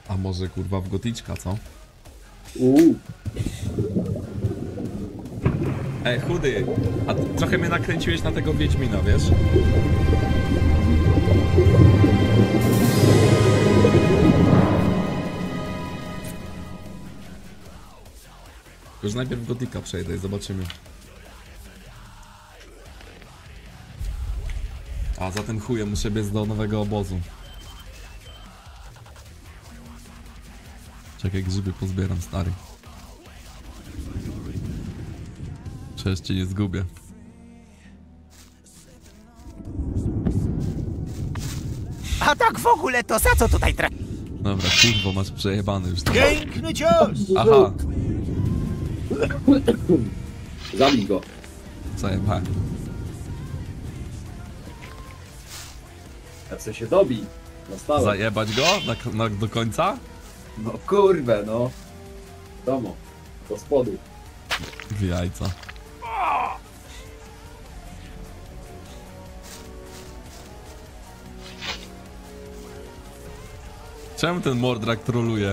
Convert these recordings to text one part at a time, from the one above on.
A może kurwa w goticzka, co? Ej, chudy, a trochę mnie nakręciłeś na tego Wiedźmina, wiesz? Już najpierw gotika przejdę i zobaczymy. A za tym chujem muszę biec do nowego obozu. Czekaj, grzyby pozbieram, stary. Przecież cię nie zgubię. A tak w ogóle to za co tutaj Dobra, kurwo, masz przejebany już. Piękny cios! Aha, Zabij go. zajebałem. Ja chcę się dobij. Na stałe. Zajebać go? Do końca? No kurwę, no. Domo. Do spodu. W jajca. Czemu ten Mordrak troluje?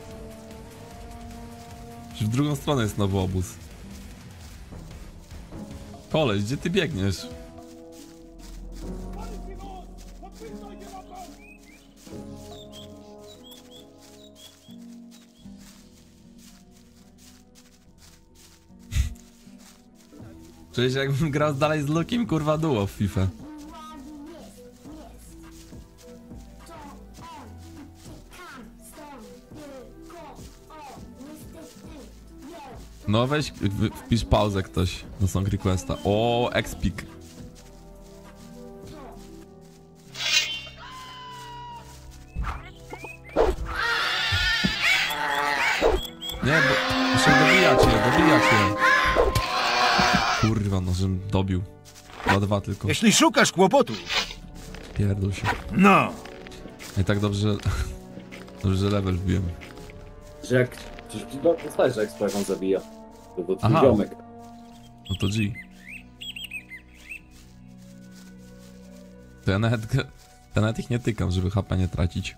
W drugą stronę jest nowy obóz. Koleś, gdzie ty biegniesz? Przecież jakbym grał dalej z Lukiem, kurwa, duo w FIFA. No weź, wpisz pauzę ktoś na song requesta. O, Expik. Nie, bo muszę dobijać je. Kurwa, no, żebym dobił. 2-2 tylko. Jeśli szukasz kłopotu... Pierdol się. No. I tak dobrze, że level wbiłem. Że jak... Przecież dostajesz, że jak sprawą zabija. To twój Aha. ziomek. No to G. To ja nawet ich nie tykam, żeby HP nie tracić.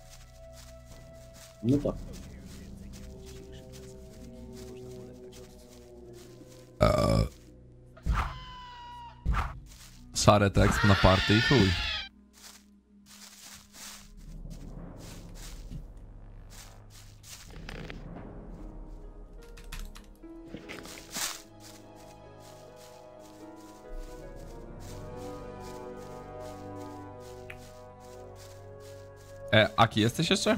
No tak. Szare tekst na party i chuj. Aki, jesteś jeszcze?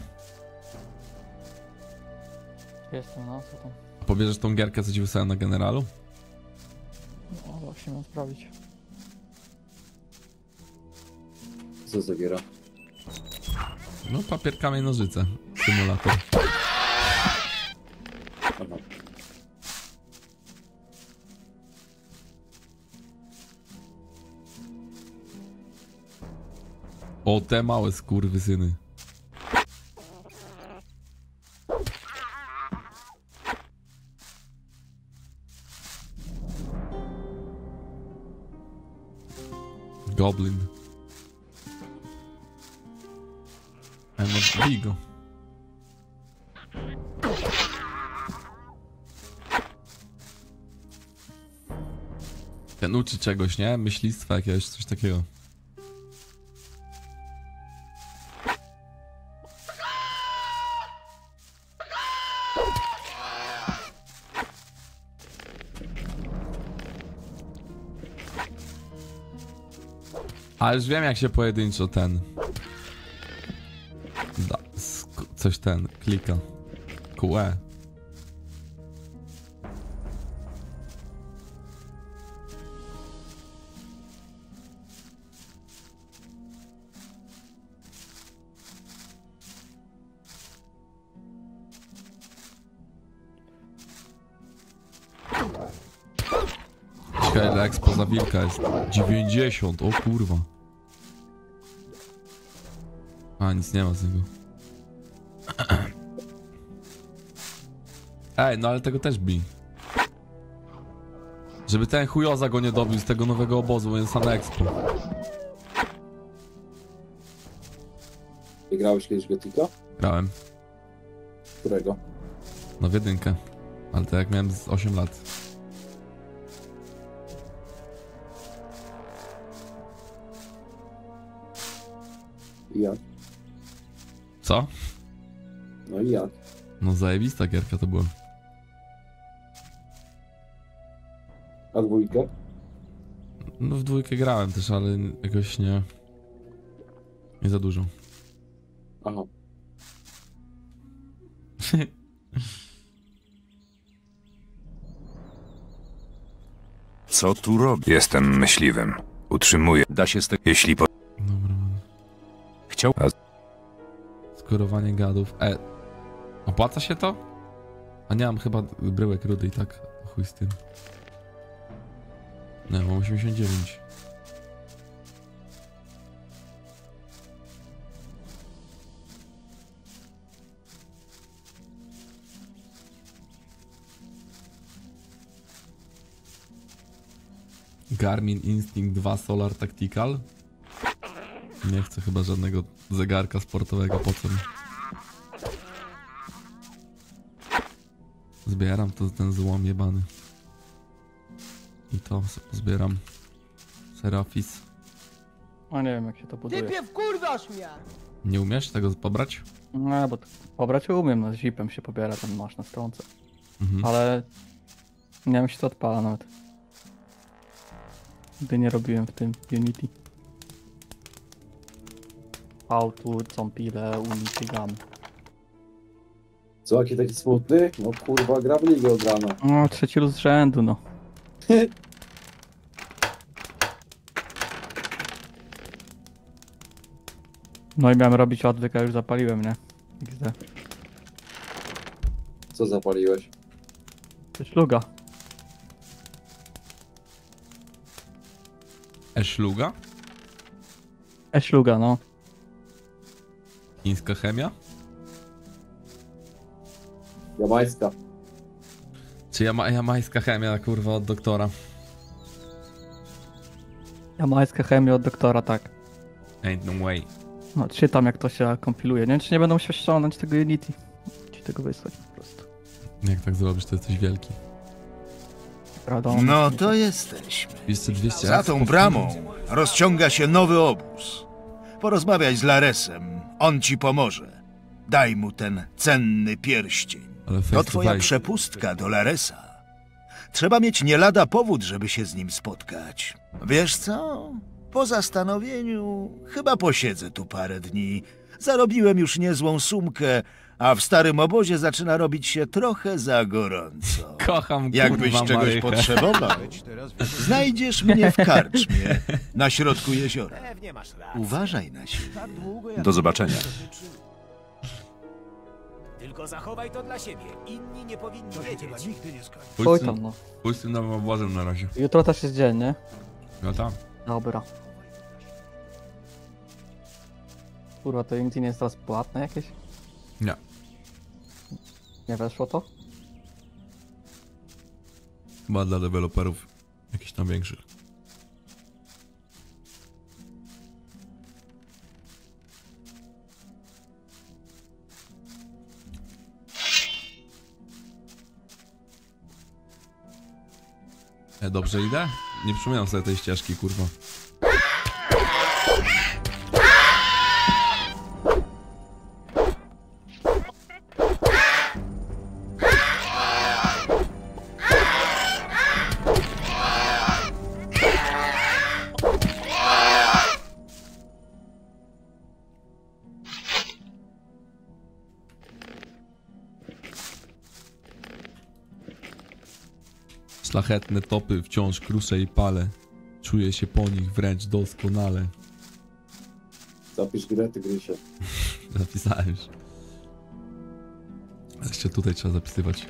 Jestem, no co tam? Pobierzesz tą gierkę, co ci wysłałem na generalu? No właśnie mam sprawdzić. Co zabiera? No, papier, kamień, nożyce. Symulator. Aha. O, te małe skurwysyny. Goblin. No, bij go. Ten uczy czegoś, nie? Myślistwa jakiegoś, coś takiego. Ale już wiem, jak się pojedynczo ten... coś ten, klika. QE. Czekaj, ile expo za wilka jest. 90, o kurwa. A, nic nie ma z niego. Ej, no ale tego też bij. Żeby ten chujoza go nie dobił z tego nowego obozu, bo jest na expo. Wygrałeś kiedyś Gotika? Grałem. Którego? No w jedynkę. Ale to jak miałem z 8 lat. I jak? Co? No i jak? No zajebista gierka to była. A dwójkę? No w dwójkę grałem też, ale jakoś nie... Nie za dużo. Aha. Co tu robię? Jestem myśliwym. Utrzymuję. Da się z tego. Jeśli po... Dobra. Chciał... Skorowanie gadów. Opłaca się to? A nie mam chyba bryłek rudy i tak. Chuj z tym. Nie, mam 89. Garmin Instinct 2 Solar Tactical. Nie chcę chyba żadnego zegarka sportowego, po co mi? Zbieram to ten złom jebany. I to zbieram. Serafis. A nie wiem jak się to buduje. Typie wkurwasz mnie! Nie umiesz tego pobrać? No bo pobrać umiem, no z zipem się pobiera, ten masz na stronce. Mhm. Ale nie wiem jak się to odpala nawet. Gdy nie robiłem w tym Unity. How to compile Unity Gun. Co, jaki taki smutny? No kurwa, gra w ligę od rana. No, trzeci luz z rzędu, no. No i miałem robić odwyk, a już zapaliłem, nie? XD. Co zapaliłeś? To szluga. Eszluga? Szluga, no. Chińska chemia? Jamańska. Czy jamańska chemia, kurwa, od doktora? Jamańska chemia od doktora, tak. Ain't no way. No, czytam jak to się kompiluje. Nie wiem, czy nie będę musiał ściągnąć tego Unity. Ci tego wysłać po prostu. Jak tak zrobisz, to jesteś wielki. Prawda? No to jesteśmy. Jeszcze 200 Za lat tą po- bramą rozciąga się nowy obóz. Porozmawiaj z Laresem, on ci pomoże. Daj mu ten cenny pierścień. Ale face To to twoja face. przepustka do Laresa. Trzeba mieć nie lada powód, żeby się z nim spotkać. Wiesz co? Po zastanowieniu chyba posiedzę tu parę dni. Zarobiłem już niezłą sumkę, a w starym obozie zaczyna robić się trochę za gorąco. Kocham, Jakbyś kurwa, czegoś Marychę. potrzebował, znajdziesz mnie w karczmie na środku jeziora. Pewnie masz rację. Uważaj na siebie. Tak długo, jak Do zobaczenia. Tylko zachowaj to dla siebie. Inni nie powinni wiedzieć. Pójdź Oj z tym- tam, no. Pójdź z tym nowym obozem na razie. Jutro też jest dzień, nie? No tam. Dobra. Kurwa, to Unity nie jest teraz płatne jakieś? Nie. Nie weszło to? Chyba dla deweloperów jakichś tam większych. Dobrze idę? Nie przypominam sobie tej ścieżki, kurwa. Szlachetne topy wciąż kruszę i palę. Czuję się po nich wręcz doskonale. Zapisz grę, Tygrysie. Zapisałem już. Jeszcze tutaj trzeba zapisywać.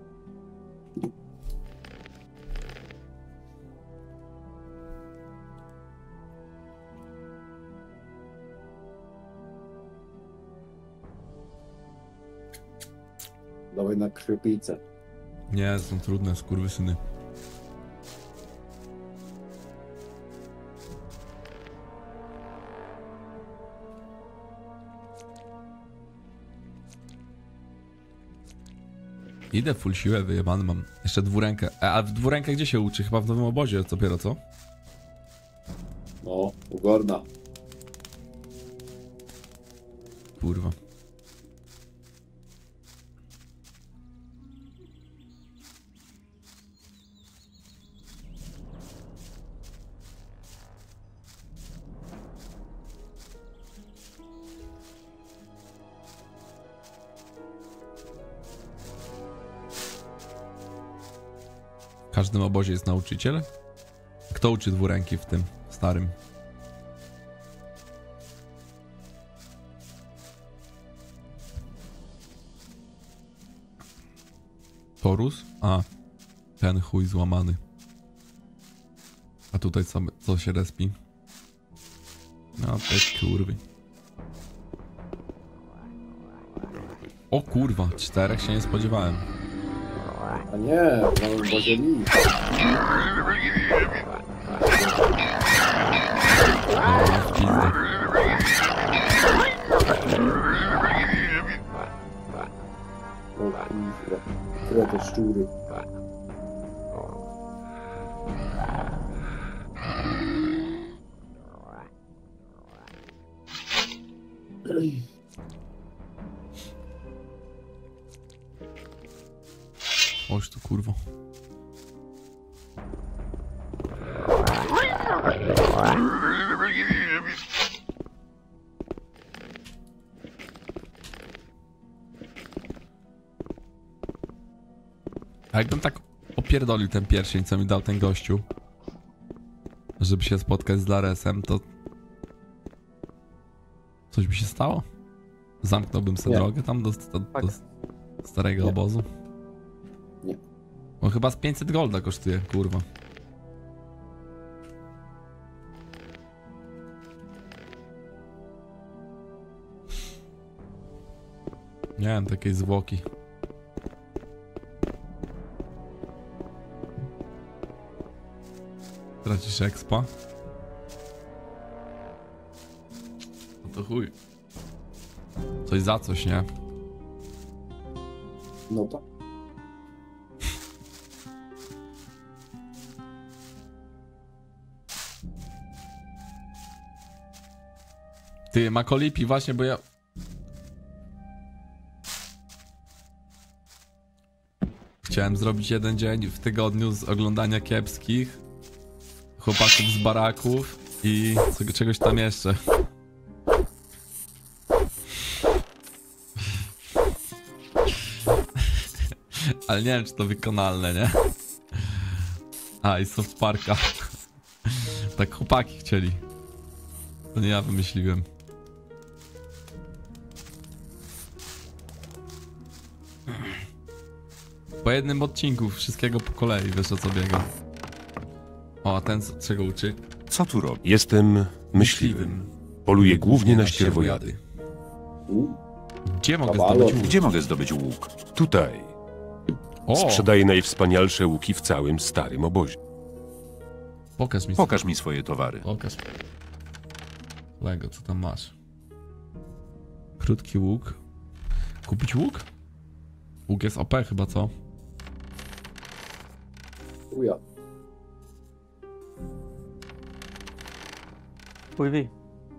Dawaj na krwiopijce. Nie, są trudne, skurwysyny. Idę full siłę, wyjebany mam. Jeszcze dwurękę. A w dwurękę gdzie się uczy? Chyba w nowym obozie dopiero, co? No, u Gorda. Kurwa. W każdym obozie jest nauczyciel? Kto uczy dwuręki w tym starym? Torus? A, ten chuj złamany. A tutaj co się respi? No te kurwy. O kurwa, 4 się nie spodziewałem. A nie, mamy Bozie Lee. Dobra, w pizdę. O kurwa, które te szczury. Oś tu kurwo. A jakbym tak opierdolił ten pierścień, co mi dał ten gościu, żeby się spotkać z Laresem, to coś by się stało? Zamknąłbym sobie Nie. drogę tam do starego Nie. obozu? Nie. On chyba z 500 golda kosztuje, kurwa. Nie wiem, takiej zwłoki. Tracisz expa? No to chuj. Coś za coś, nie? No tak. Ty, Makolipi, właśnie, bo ja... Chciałem zrobić jeden dzień w tygodniu z oglądania kiepskich chłopaków z baraków i czegoś tam jeszcze. Ale nie wiem, czy to wykonalne, nie? A, i Soft Parka. Tak chłopaki chcieli. To nie ja wymyśliłem. Po jednym odcinku, wszystkiego po kolei, wiesz o co biega. O, a ten czego uczy? Co tu robi? Jestem myśliwym. Poluję głównie na ścierwojady. Gdzie mogę Halo. zdobyć łuk? Gdzie mogę zdobyć łuk? Tutaj. O, Sprzedaję najwspanialsze łuki w całym starym obozie. pokaż mi. Pokaż mi swoje towary. Pokaż. Lego, co tam masz? Krótki łuk. Kupić łuk? Łuk jest OP chyba, co? Uja. Pływi.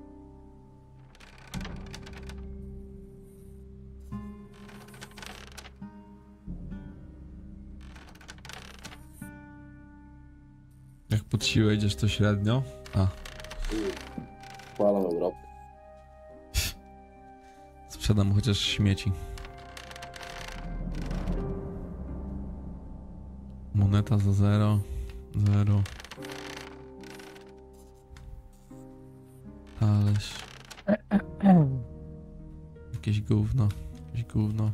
Jak pod siłę idziesz, to średnio. A, Chwala Europy. sprzedam chociaż śmieci. Moneta za 0. 0. Talerz. Jakieś gówno. Jakieś gówno.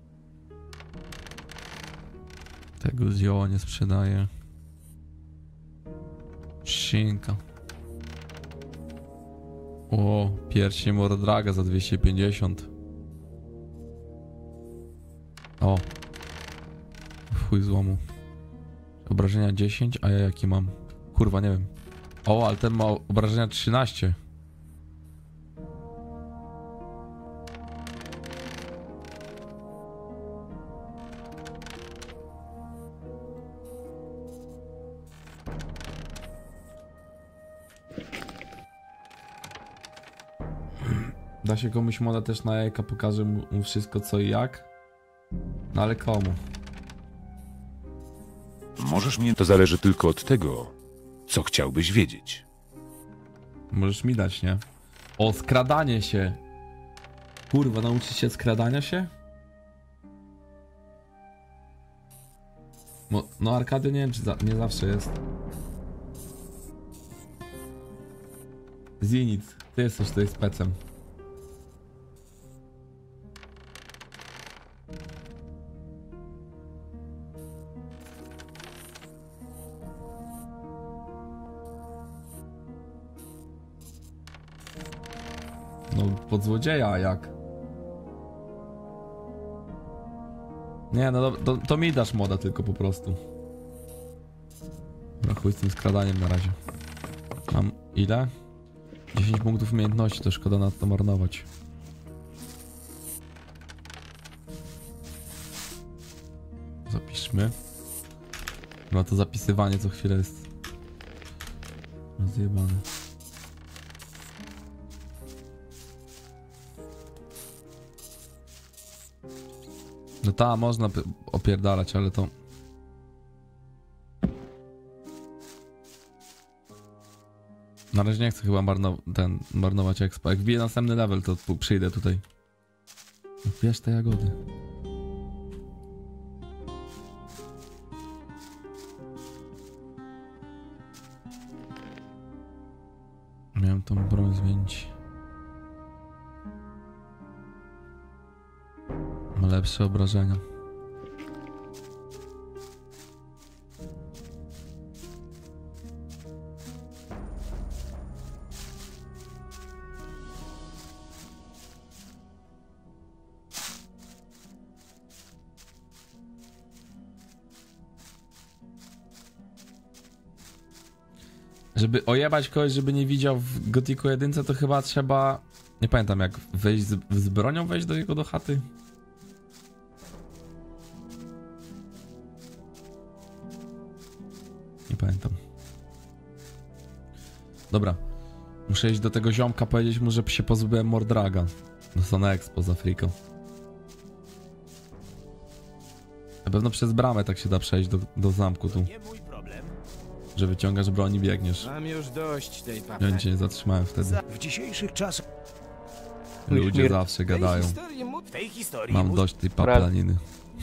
Tego zioła nie sprzedaję. Szynka. O, pierścień Mordraga za 250. O. W chuj złomu. Obrażenia 10, a ja jaki mam? Kurwa, nie wiem. O, ale ten ma obrażenia 13. Da się komuś moda też na jajka, pokaże mu wszystko co i jak. No ale komu? Możesz mnie... To zależy tylko od tego, co chciałbyś wiedzieć. Możesz mi dać, nie? O, skradanie się. Kurwa, nauczyć się skradania się? No Arkady nie wiem, czy nie zawsze jest. Zenit, ty jesteś tutaj specem. No, pod złodzieja, a jak? Nie, no to mi dasz moda tylko po prostu. No chuj z tym skradaniem na razie. Mam ile? 10 punktów umiejętności, to szkoda na to marnować. Zapiszmy. No to zapisywanie co chwilę jest rozjebane. No ta, można opierdalać, ale to... Na razie nie chcę chyba marnować expa. Jak wbiję następny level, to przyjdę tutaj. No, bierz te jagody. Miałem tą broń zmienić. Ma lepsze obrażenia. Żeby ojebać kogoś, żeby nie widział w Gothicu 1, to chyba trzeba... Nie pamiętam jak wejść z bronią, wejść do jego chaty. Nie pamiętam. Dobra. Muszę iść do tego ziomka, powiedzieć mu, że się pozbyłem Mordraga. Dostanę expo za Afriką. Na pewno przez bramę tak się da przejść do zamku tu. Że wyciągasz broń i biegniesz. Mam już dość tej Ja cię nie zatrzymałem wtedy. W dzisiejszych czasach Ludzie zawsze gadają. W tej historii Mam dość tej paplaniny.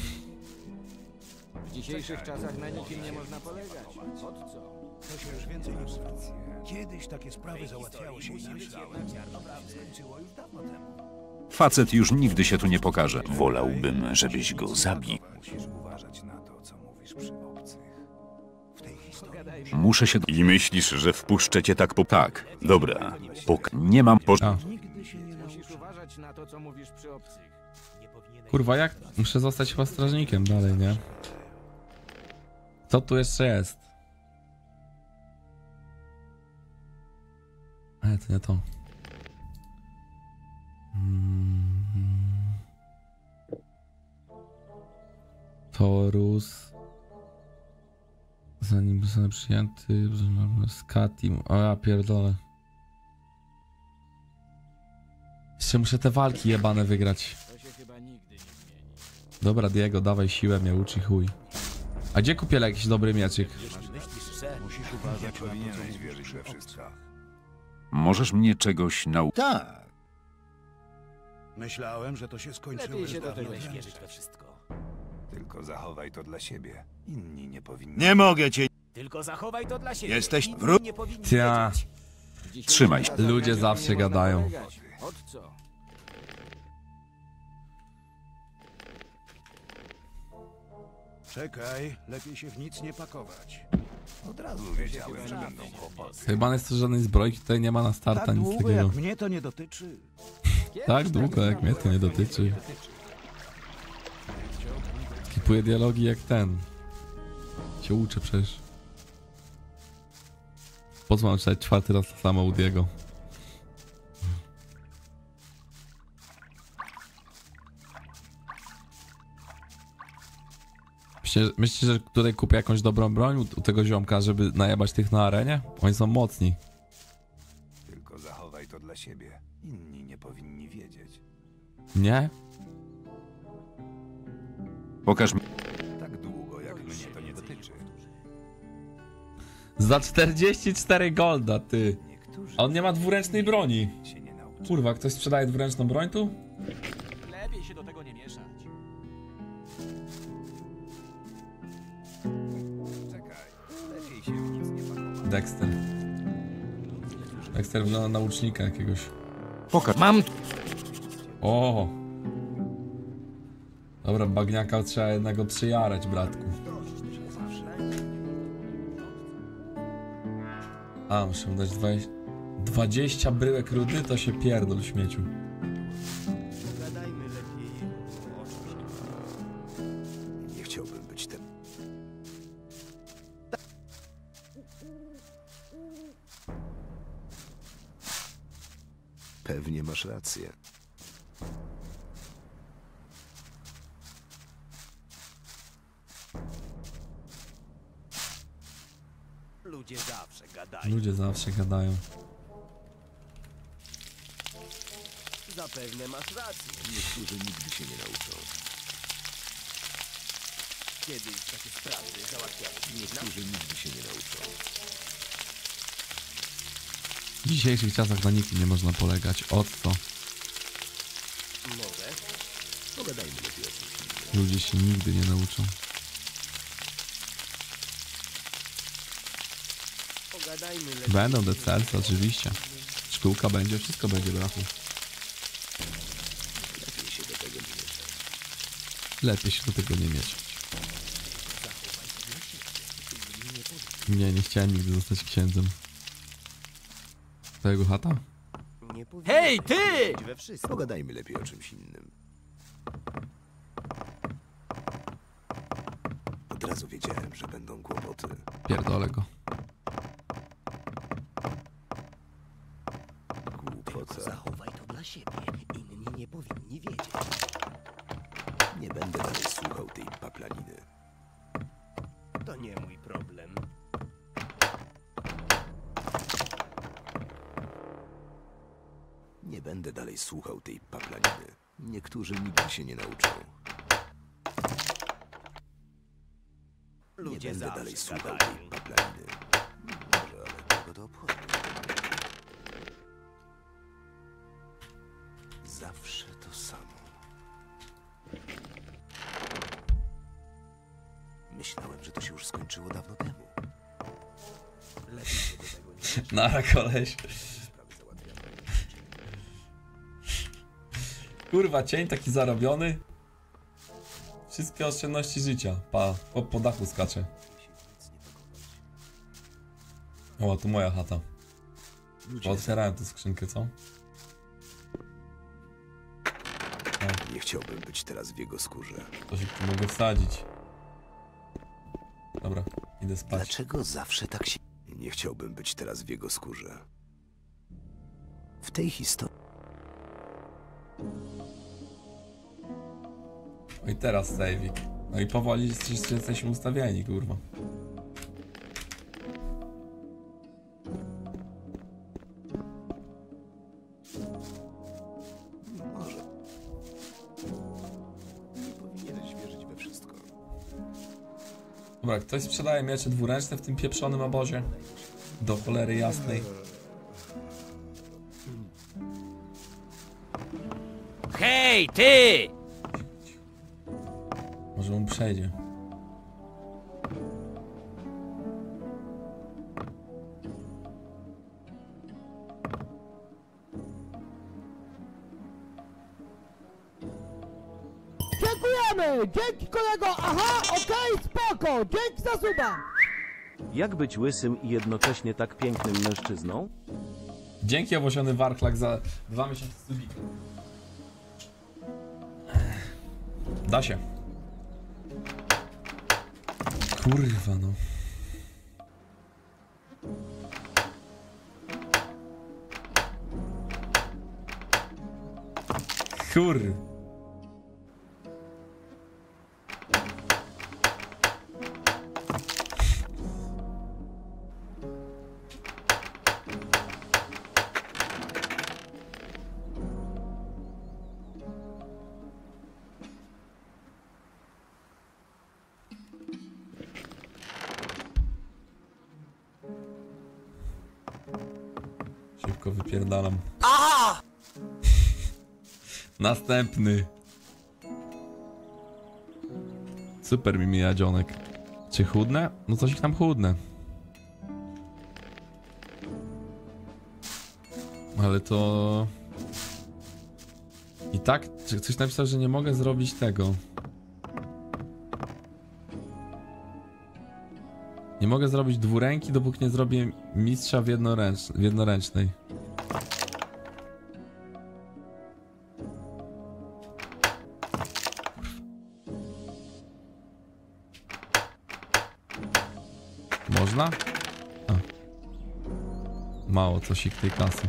w dzisiejszych czasach na nikim nie można polegać. Od co? to się już więcej nie powtórzy. Kiedyś takie sprawy załatwiało się inaczej. Skończyło już dawno temu. Facet już nigdy się tu nie pokaże. Wolałbym, żebyś go zabił. Musisz uważać na to, co mówisz przy obcych. W tej historii Muszę się... I myślisz, że wpuszczę cię tak po... Tak, dobra. Nie mam po... A, nigdy się nie nauczysz. Musisz uważać na to, co mówisz przy obcych. Nie powinieneś... kurwa, jak? Muszę zostać chyba strażnikiem dalej, nie? Co tu jeszcze jest? Ale to nie to. Torus. Zanim zostanę przyjęty, Skatim. O ja pierdolę. Jeszcze muszę te walki jebane wygrać. To się chyba nigdy nie zmieni. Dobra, Diego, dawaj siłę, mnie uczy chuj. A gdzie kupię jakiś dobry mieczyk? Musisz uważać na to, co mówisz we wszystkich. Możesz mnie czegoś nauczyć? Tak. Myślałem, że to się skończyło Lepiej już się do dawno tego nie temu. wierzyć we wszystko. Tylko zachowaj to dla siebie. Inni nie powinni. Nie mogę cię. Tylko zachowaj to dla siebie. Jesteś Inni wróg. nie powinni Tia. wiedzieć. W dzisiejszych Trzymaj się. czasach Ludzie na nikim zawsze nie można gadają. polegać. Od co? Czekaj, lepiej się w nic nie pakować. Od razu wiedziałem, że będą kłopoty. Chyba jest to, że żadnej zbrojki tutaj nie ma na starta, Tak nic długo, takiego. jak mnie to nie dotyczy. Tak długo, jak mnie to nie dotyczy. Skipuję dialogi jak ten. Się uczę przecież. Po co mam czytać 4. raz to samo u Diego? Myślicie, że tutaj kupię jakąś dobrą broń u tego ziomka, żeby najebać tych na arenie? Oni są mocni. Tylko zachowaj to dla siebie. Inni nie powinni wiedzieć. wiedzieć. Nie? Pokaż mi. Tak długo, jak mnie to nie dotyczy. Za 44 golda, ty. Niektórzy A on nie ma dwuręcznej broni. się nie nauczą. Kurwa, ktoś sprzedaje dwuręczną broń tu? Lepiej się do tego nie mieszać. Czekaj, lepiej się w nic nie pakować. Dexter. Dexter wygląda na łucznika jakiegoś. Pokaż. Mam! O! Dobra, bagniaka trzeba jednego przyjarać, bratku. A, muszę mu dać 20 bryłek rudy, to się pierdol, śmieciu. Nie chciałbym być tym. Pewnie masz rację. Ludzie zawsze gadają. Ludzie zawsze gadają. Zapewne masz rację. Niektórzy nigdy się nie nauczą. Kiedyś takie sprawy załatwiałeś. Niektórzy nigdy się nie nauczą. W dzisiejszych czasach na nikim nie można polegać. O co? Może? Pogadajmy lepiej o czymś innym. Ludzie się nigdy nie nauczą. Pogadajmy lepiej. Będą decelce, oczywiście. Szkółka będzie, wszystko będzie, brachu. Lepiej się do tego nie mieszać. Lepiej się do tego nie mieć. Nie chciałem nigdy zostać księdzem. To jego chata? Nie powinieneś Hej, ty! wierzyć we wszystko. Pogadajmy lepiej o czymś innym. Od razu wiedziałem, że będą kłopoty. Pierdolę go. Głupota. Zachowaj to dla siebie. Inni nie powinni wiedzieć. Nie będę dalej słuchał tej paplaniny. To nie mój problem. Nie będę dalej słuchał tej paplaniny. Niektórzy nigdy się nie nauczą. Ludzie Nie będę zawsze dalej słuchał gadają. tej paplaniny. Może, ale kogo to obchodzi? Zawsze to samo. Myślałem, że to się już skończyło dawno temu. Lepiej się do tego nie mieszać. Nara, koleś. Sprawy załatwiane. Kurwa, cień taki zarobiony. Wszystkie oszczędności życia. Pa, po dachu skacze. O, tu moja chata. Otwierałem tę skrzynkę, co? Nie chciałbym być teraz w jego skórze. To się tu mogę wsadzić. Dobra, idę spać. Dlaczego zawsze tak się... Nie chciałbym być teraz w jego skórze. W tej historii... No i teraz save'ik. No i powoli jesteśmy ustawieni, kurwa. Może. Nie powinieneś wierzyć we wszystko. Dobra, ktoś sprzedaje miecze dwuręczne w tym pieprzonym obozie? Do cholery jasnej. Hej, ty! Może mu przejdzie. Dziękujemy! Dzięki kolego! Aha, okej, spoko! Dzięki za suba! Jak być łysym i jednocześnie tak pięknym mężczyzną? Dzięki owłosiony warchlak za 2 miesiące subika. Da się. Kurwa no. Kur. szybko wypierdalam. Następny. Super mi mija dzionek. Czy chudne? No coś ich tam chudne. Ale to... I tak, czy ktoś napisał, że nie mogę zrobić tego. Nie mogę zrobić dwuręki, dopóki nie zrobię mistrza w jednoręcznej. Można? A. Mało coś ich tej klasy.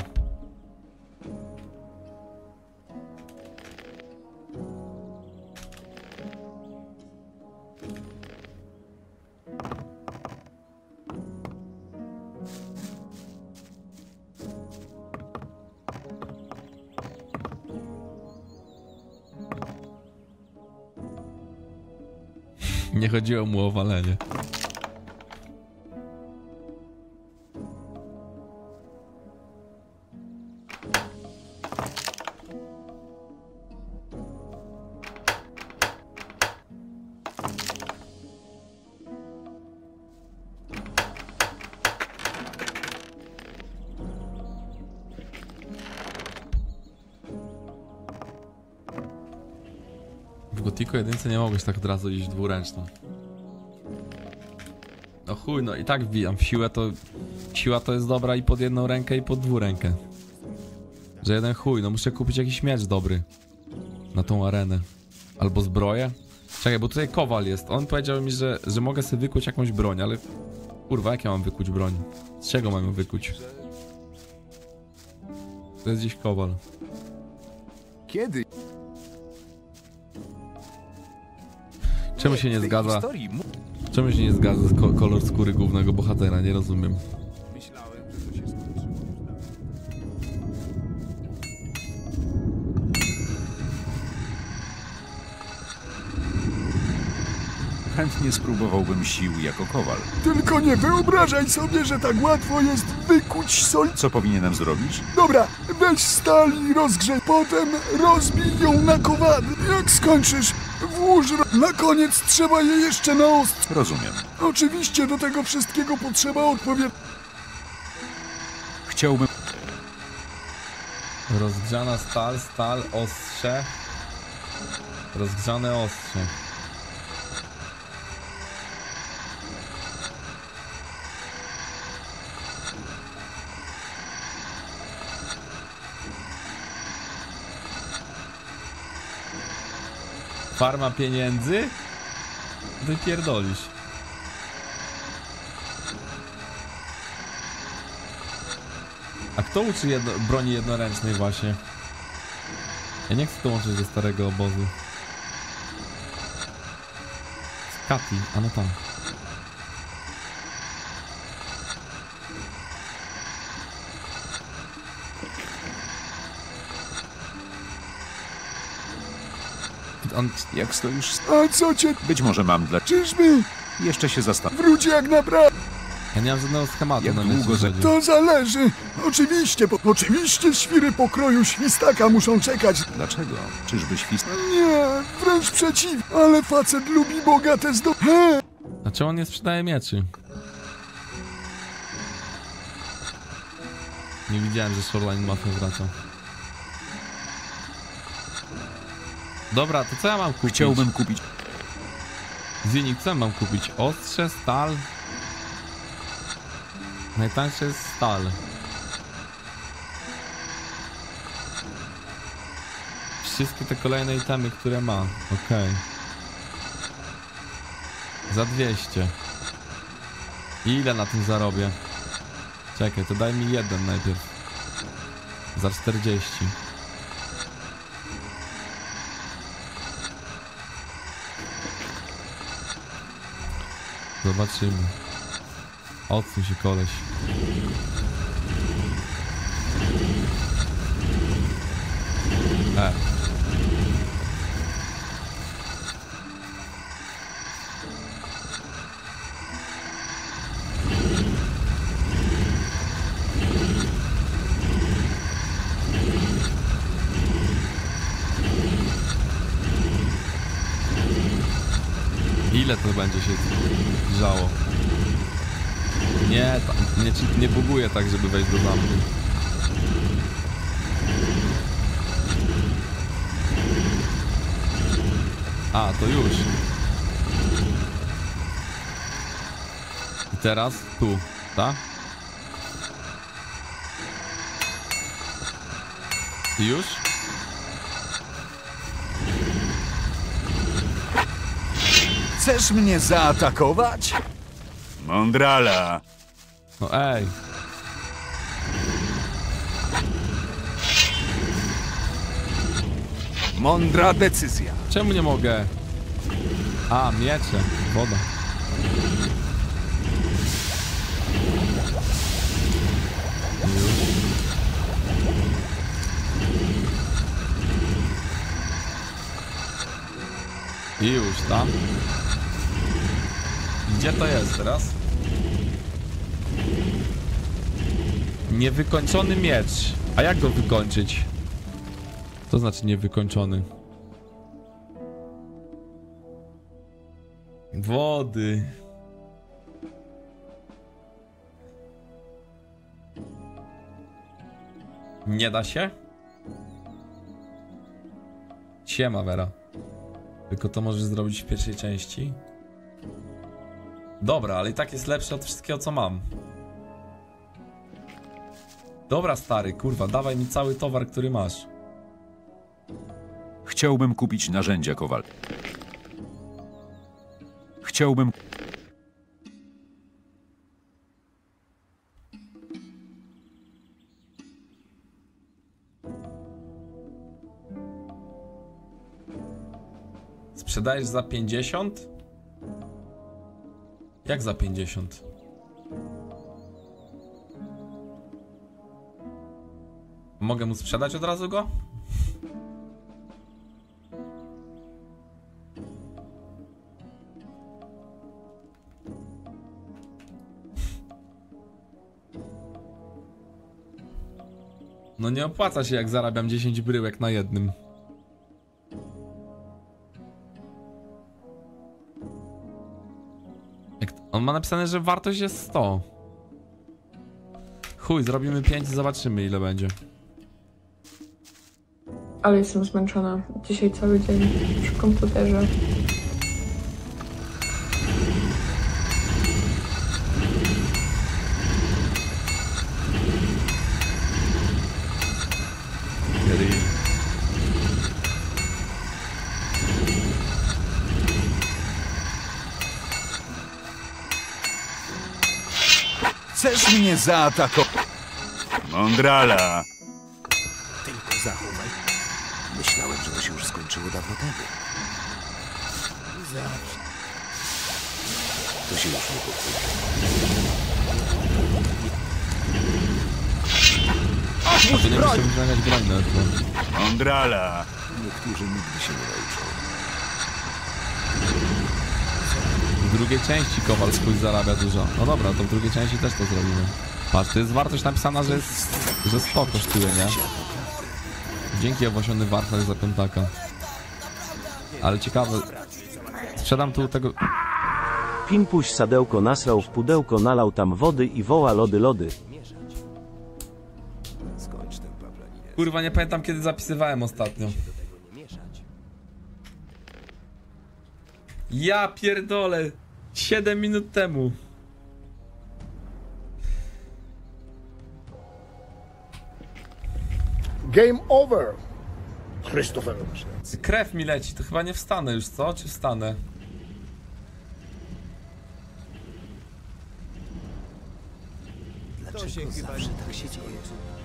Nie chodziło mu o walenie. W Gotiku jedynce nie mogłeś tak od razu iść dwuręczną. No chuj, no i tak wbijam w siłę, to... Siła to jest dobra i pod jedną rękę, i pod dwurękę. Że jeden chuj, no muszę kupić jakiś miecz dobry. Na tą arenę. Albo zbroję. Czekaj, bo tutaj Kowal jest. On powiedział mi, że mogę sobie wykuć jakąś broń, ale... Kurwa, jak ja mam wykuć broń? Z czego mam ją wykuć? To jest gdzieś Kowal. Kiedy? Czemu się nie zgadza? Czemu się nie zgadza kolor skóry głównego bohatera? Nie rozumiem. Myślałem, że to się skończyło. Chętnie spróbowałbym sił jako kowal. Tylko nie wyobrażaj sobie, że tak łatwo jest wykuć sol. Co powinienem zrobić? Dobra, weź stal i rozgrzej, potem rozbij ją na kowady. Jak skończysz, włóż... Na koniec trzeba je jeszcze naostrzyć. Rozumiem. Oczywiście do tego wszystkiego potrzeba odpowiednio. Chciałbym... Rozgrzana stal, ostrze. Rozgrzane ostrze. Farma pieniędzy? Ty pierdolisz. A kto uczy broni jednoręcznej właśnie? Ja nie chcę dołączyć do starego obozu. Skati, a no tam. On... Jak stoisz? A co cię... Być może mam dla... Czyżby? Jeszcze się zastanawiam. Wróć jak naprawdę. Ja nie mam żadnego schematu Jak na długo To zależy. Oczywiście świry pokroju świstaka muszą czekać. Dlaczego? Czyżby świst... Nie, wręcz przeciwnie. Ale facet lubi bogate A czemu on nie sprzedaje mieczy? Nie widziałem, że Shoreline Mafia wraca. Dobra, to co ja mam kupić? Chciałbym kupić... Zinik, co ja mam kupić? Ostrze, stal? Najtańsze jest stal. Wszystkie te kolejne itemy, które ma. Okej. Za 200. I ile na tym zarobię? Czekaj, to daj mi jeden najpierw. Za 40. Zobaczymy. Odsuń się, koleś. Ile to będzie się grzało? Nie, nie buguje tak, żeby wejść do zamku. A, to już. I teraz tu, tak? I już? Chcesz mnie zaatakować? Mądrala. No ej. Mądra decyzja. Czemu nie mogę? A, miecze. Woda. I już tam. Gdzie to jest teraz? Niewykończony miecz. A jak go wykończyć? To znaczy niewykończony. Wody. Nie da się? Siema, Vera. Tylko to możesz zrobić w pierwszej części. Dobra, ale i tak jest lepsze od wszystkiego, co mam. Dobra, stary, kurwa, dawaj mi cały towar, który masz. Chciałbym kupić narzędzia kowal. Chciałbym... Sprzedajesz za 50? Jak za 50? Mogę mu sprzedać od razu go? No nie opłaca się, jak zarabiam 10 bryłek na jednym. On ma napisane, że wartość jest 100. Chuj, zrobimy 5 i zobaczymy, ile będzie. Ale jestem zmęczona. Dzisiaj cały dzień przy komputerze. Chcesz mnie zaatakować? Mądrala. Tylko zachowaj. Myślałem, że to się już skończyło dawno temu. To się już nie powtórzy. To nie muszę wyciągać broń na to. Mądrala. Niektórzy nigdy się nie nauczą. W drugiej części Kowal swój zarabia dużo. No dobra, to w drugiej części też to zrobimy. Patrz, to jest wartość napisana, że 100 kosztuje, nie? Dzięki, owłosiony wartość za piątaka. Ale ciekawe. Sprzedam tu tego... Pimpuś sadełko nasrał w pudełko, nalał tam wody i woła lody, lody. Kurwa, nie pamiętam, kiedy zapisywałem ostatnio. Ja pierdolę. 7 minut temu. Game over. Christopher. Krew mi leci, to chyba nie wstanę już, co? Czy wstanę? Dlaczego zawsze tak się dzieje?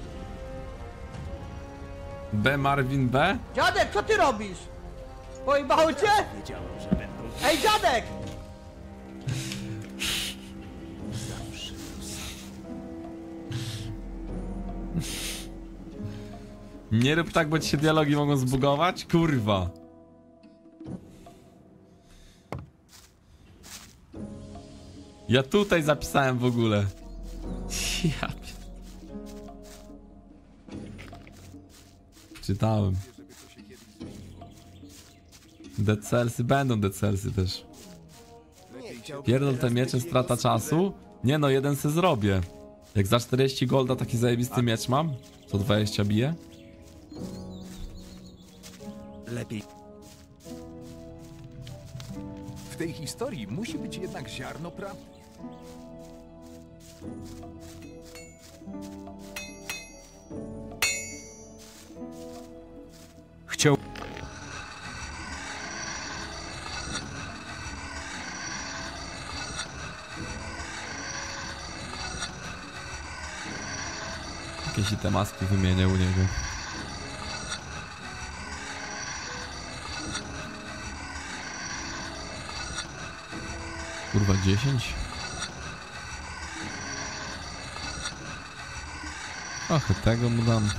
B Marvin B? Dziadek, co ty robisz? Pojebało cię? Ej, dziadek! Nie rób tak, bo ci się dialogi mogą zbugować? Kurwa. Ja tutaj zapisałem w ogóle. Ja czytałem. Dead Cellsy będą Dead Cellsy też. Pierdol te miecze, strata czasu. Nie no, jeden se zrobię. Jak za 40 golda taki zajebisty miecz mam, co 20 bije. Lepiej. W tej historii musi być jednak ziarno prawdy. Chciał... Jakieś te maski wymienię u niego. Kurwa 10? Ach, tego mu dam.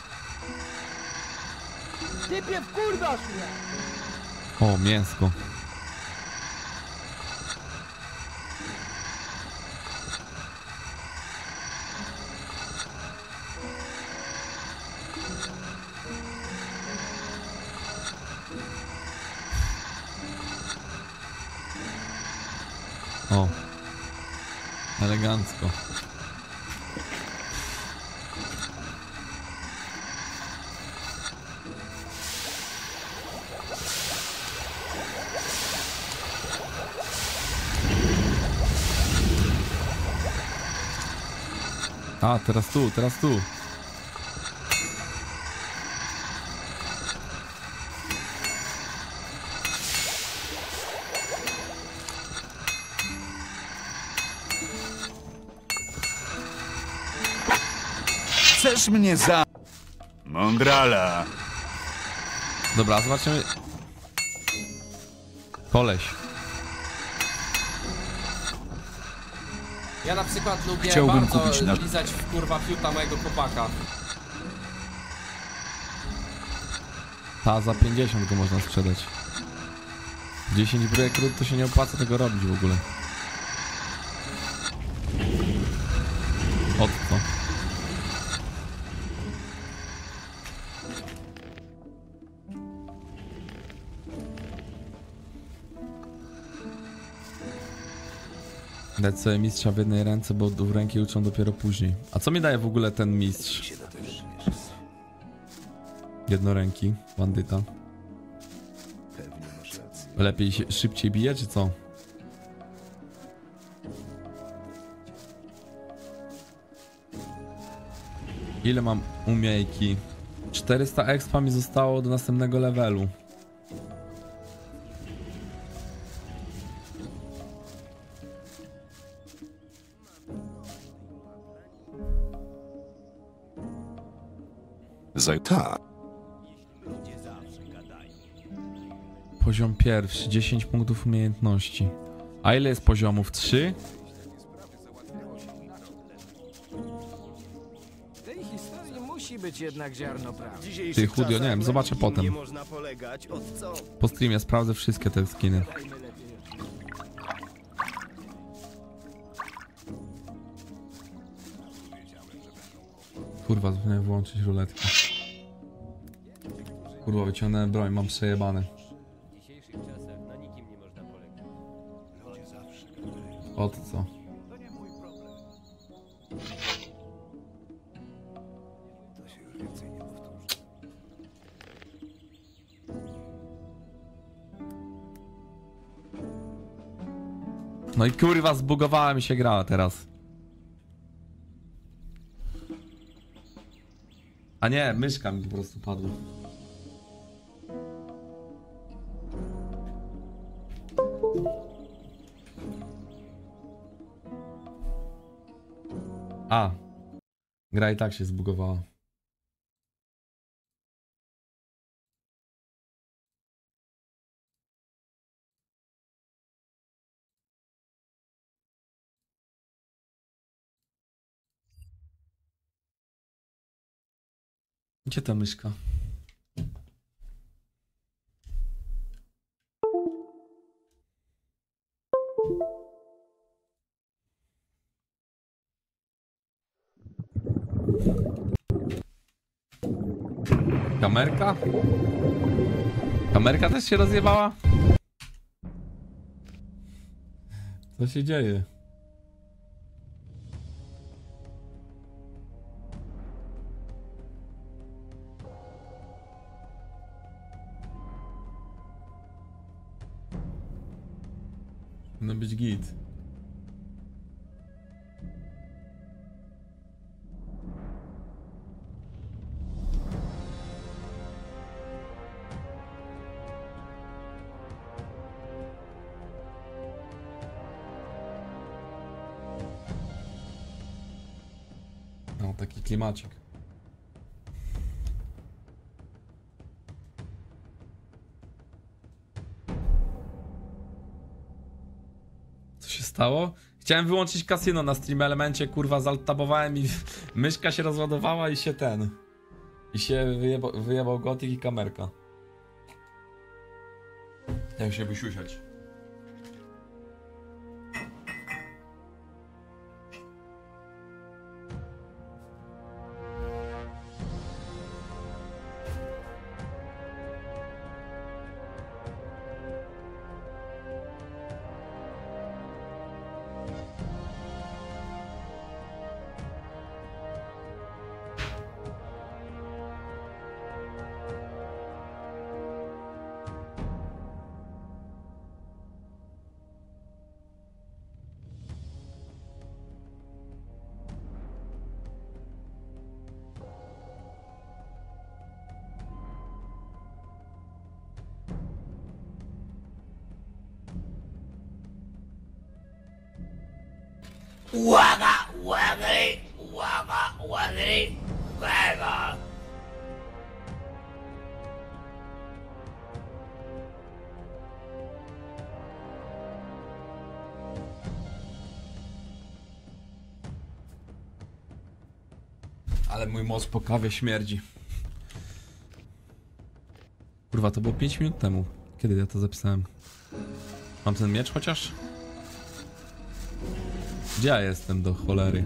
Typie, wkurwasz mnie! O, mięsko. O, elegancko. A, teraz tu, teraz tu. Chcesz mnie za... Mądrala. Dobra, zobaczymy. Koleś. Ja na przykład lubię Chciałbym bardzo kupić na... lizać w kurwa fiuta mojego chłopaka. Ta, za 50 go można sprzedać. 10 bryłek rud to się nie opłaca tego robić w ogóle. Od co? Dać sobie mistrza w jednej ręce, bo w ręki uczą dopiero później. A co mi daje w ogóle ten mistrz? Jednoręki, bandyta. Lepiej się szybciej bije, czy co? Ile mam umiejki? 400 expa mi zostało do następnego levelu. Tak. Poziom pierwszy, 10 punktów umiejętności. A ile jest poziomów? 3? W tej historii musi być jednak ziarno prawdy. Ty chudio, nie wiem, zobaczę potem. Po streamie sprawdzę wszystkie te skiny. Kurwa, zapomniałem włączyć ruletkę. Kurwa, wyciągnąłem broń, mam przejebane. Od co? No i kurwa, zbugowała mi się gra teraz. A nie, myszka mi po prostu padła. A, gra i tak się zbugowała. Gdzie ta myszka? Kamerka? Kamerka też się rozjebała? Co się dzieje? Powinno być git. No, taki klimacik. Co się stało? Chciałem wyłączyć kasyno na Stream Elemencie, kurwa, zaltabowałem i myszka się rozładowała i się I się wyjebał gotik i kamerka. Chciałem się wysiusiać. Uwaga! Uwaga! Uwaga! Uwaga! Uwaga! Ale mój moc po kawie śmierdzi. Kurwa, to było 5 minut temu. Kiedy ja to zapisałem? Mam ten miecz chociaż? Gdzie ja jestem do cholery?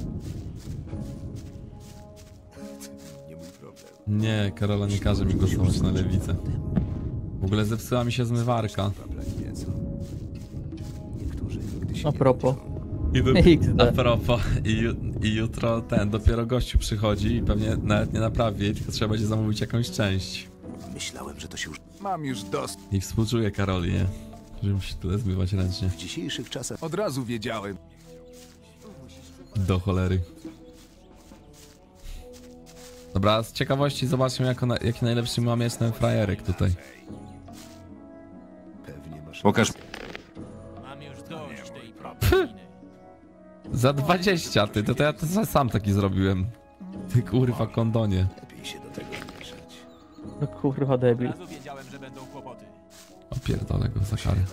Nie, Karola nie każe mi głosować na lewicę. W ogóle zepsuła mi się zmywarka. A propos. A propos. I jutro dopiero gościu przychodzi i pewnie nawet nie naprawi jej, tylko trzeba będzie zamówić jakąś część. Myślałem, że to się już... Mam już dosyć. I współczuję Karoli, nie? Że musi tyle zmywać ręcznie. W dzisiejszych czasach... Od razu wiedziałem. Do cholery. Dobra, z ciekawości zobaczmy jaki najlepszy ma mieć ten frajerek tutaj. Pokaż. Mam już dość tej Za 20, ty, to ja to sam taki zrobiłem. Ty kurwa kondonie. No kurwa debil. Opierdolę go za karę.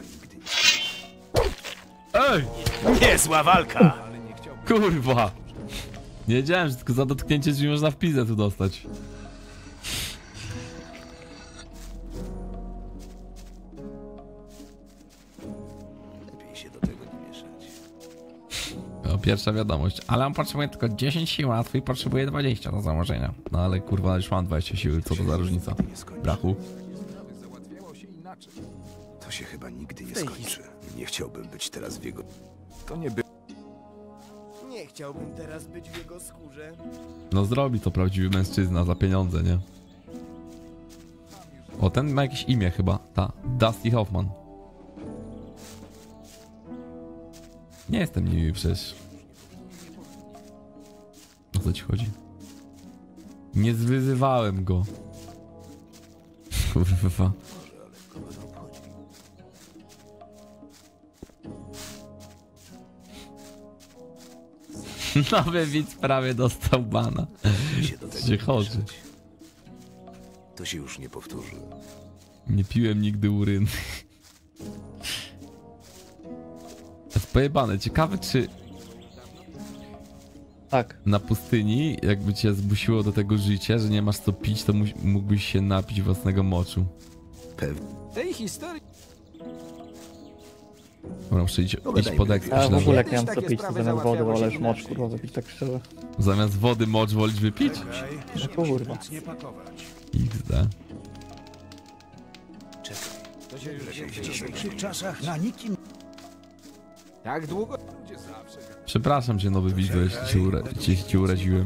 Ej! Niezła walka! Kurwa! Nie wiedziałem, że tylko za dotknięcie drzwi można w pizę tu dostać. Lepiej się do tego nie mieszać. O, pierwsza wiadomość. Ale on potrzebuje tylko 10 sił, a twój potrzebuje 20 do założenia. No ale kurwa, już mam 20 siły, co to za różnica? Brachu. To się chyba nigdy nie skończy. Nie chciałbym być teraz w jego... To nie by... Nie chciałbym teraz być w jego skórze. No zrobi to prawdziwy mężczyzna za pieniądze, nie? O, ten ma jakieś imię chyba. Dusty Hoffman. Nie jestem niemiły przecież. O co ci chodzi? Nie zwyzywałem go. Kurwa. Nowy widz prawie dostał bana. Się chodzi. To się już nie powtórzy. Nie piłem nigdy uryny. Jest pojebane. Ciekawe czy... Tak. Na pustyni, jakby cię zmusiło do tego życia, że nie masz co pić, to mógłbyś się napić własnego moczu. Pewnie. Tej historii... Muszę iść pod ekspres. Ja w ogóle jak miałem co pić, to zamiast wody wolę już mocz, kurwa, wypić tak szczerze. Zamiast wody mocz wolisz wypić? No kurwa. XD. W dzisiejszych czasach na nikim... Tak długo? Przepraszam cię, nowy widzu, jeśli cię uraziłem.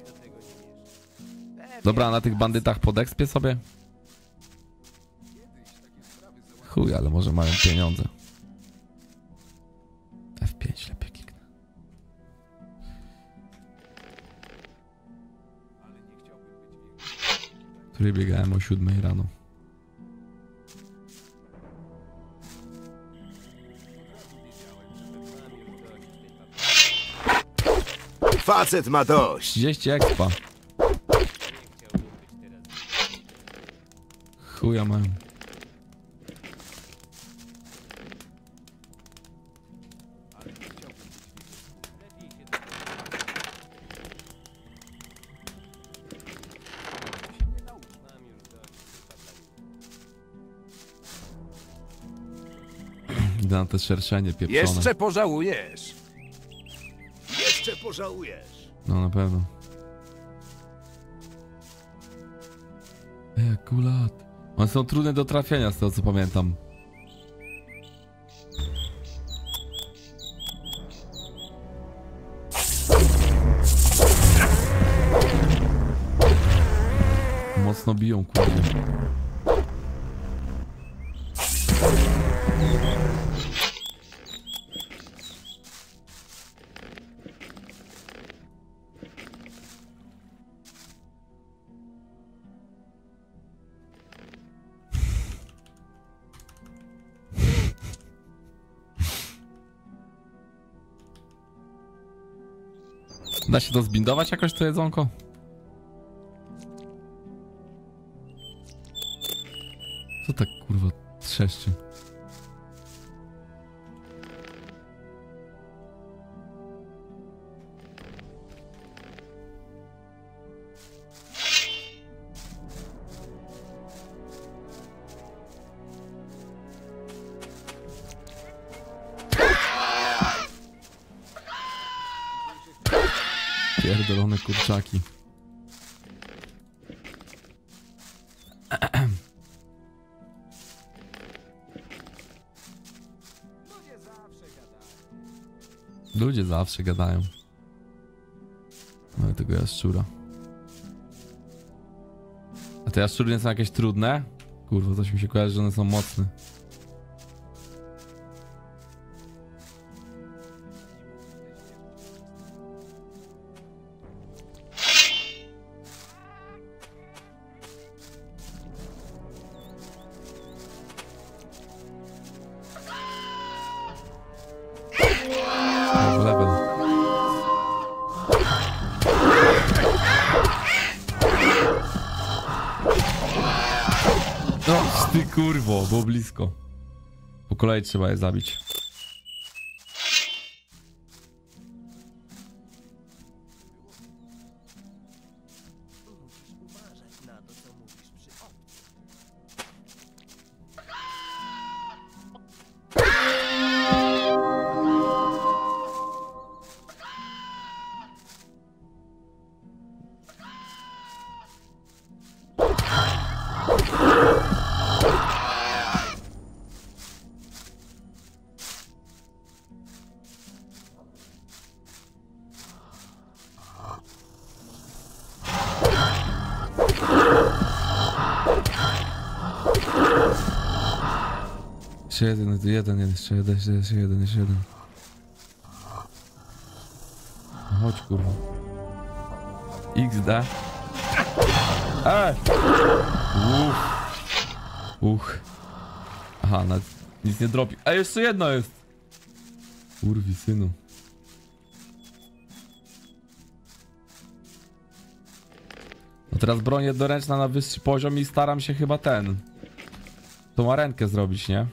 Dobra, na tych bandytach pod ekspie sobie? Chuj, ale może mają pieniądze. F5 lepiej kliknę. Który biegałem o 7 rano. Facet ma dość. 30 expa. Chuja mam. Idę na te szerszenie pieprzone. Jeszcze pożałujesz. Jeszcze pożałujesz. No na pewno. Kulat. One są trudne do trafienia z tego co pamiętam. Mocno biją, kurde. Da się to zbindować jakoś to jedzonko? Co tak kurwa trzeszczy? Pierdolone kurczaki. Ludzie zawsze gadają. No tego jaszczura. A te jaszczury nie są jakieś trudne? Kurwa, coś mi się kojarzy, że one są mocne. Ty kurwo, było blisko. Po kolei trzeba je zabić. Jeszcze jeden. No chodź kurwa. XD. Aha, nic nie dropi. A jeszcze jedno jest. Kurwi synu. No teraz broń jednoręczna na wyższy poziom i staram się chyba tą arenkę zrobić, nie?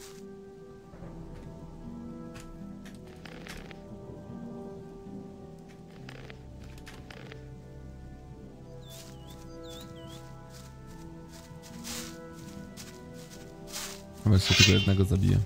Chyba jeszcze tylko jednego zabiję.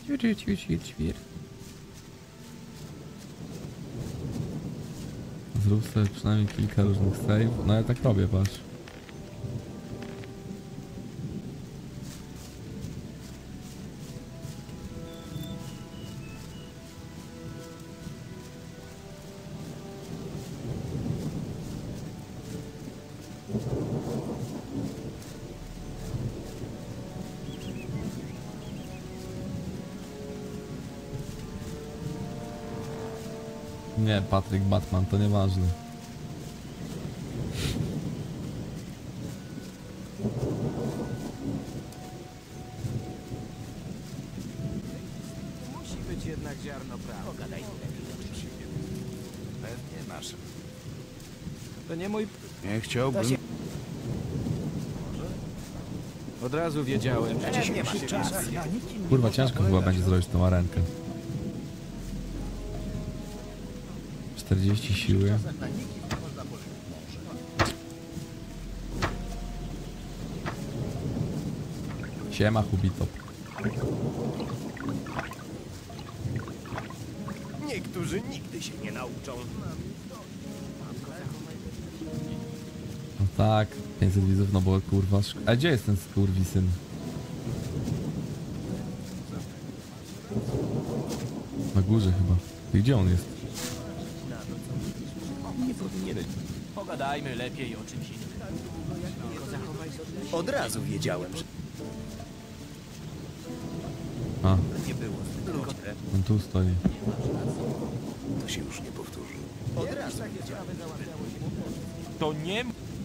Zrób sobie przynajmniej kilka różnych save. No ja tak robię, patrz. Nie, Patryk Batman, to nieważne. Musi być jednak ziarno prawdy. Pogadaj Pewnie masz. To nie mój... Nie chciałbym... Od razu wiedziałem, że dziś nie musi masz czasu. Kurwa, ciężko chyba będzie zrobić tą arenkę. 40 siły. Siema, Hubitop. Niektórzy nigdy się nie nauczą. No tak, 500 widzów, no bo kurwa... A gdzie jest ten skurwisyn? Na górze chyba. I gdzie on jest? Pogadajmy lepiej o czymś innym. Od razu wiedziałem, że A, nie było. on tu stoi. To się już nie powtórzy. Od razu wiedziałem. To nie...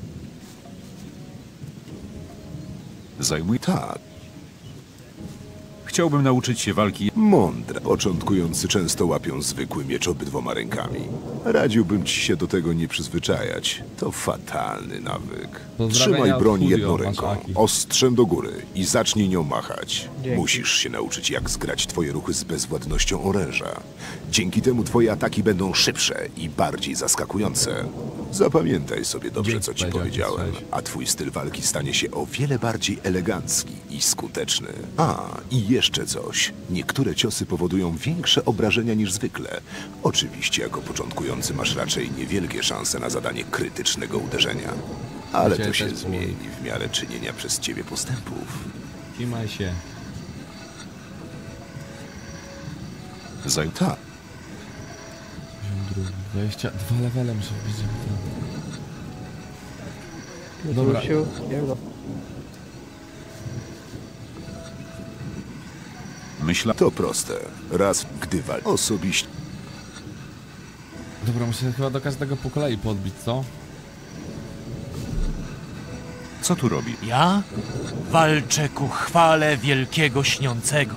Zajmuj tak. Chciałbym nauczyć się walki. Mądre. Początkujący często łapią zwykły miecz obydwoma rękami. Radziłbym ci się do tego nie przyzwyczajać. To fatalny nawyk. Pozdrowienia Trzymaj od broń Julio, jedną ręką, Maszaki. ostrzem do góry i zacznij nią machać. Dzięki. Musisz się nauczyć, jak zgrać twoje ruchy z bezwładnością oręża. Dzięki temu twoje ataki będą szybsze i bardziej zaskakujące. Zapamiętaj sobie dobrze, Dzięki, co ci powiedział, powiedziałem, cześć. a twój styl walki stanie się o wiele bardziej elegancki i skuteczny. A, i jeszcze coś. Niektóre ciosy powodują większe obrażenia niż zwykle. Oczywiście jako początkujący masz raczej niewielkie szanse na zadanie krytycznego uderzenia. Ale Dzisiaj to się też zmieni w miarę czynienia przez ciebie postępów. Trzymaj się. Tak. 22 levele muszę wbić, żeby to... Dobra. Myślę, to proste. Raz, gdy osobiście... Dobra, muszę chyba do każdego po kolei podbić, co? Co tu robi? Ja walczę ku chwale wielkiego śniącego.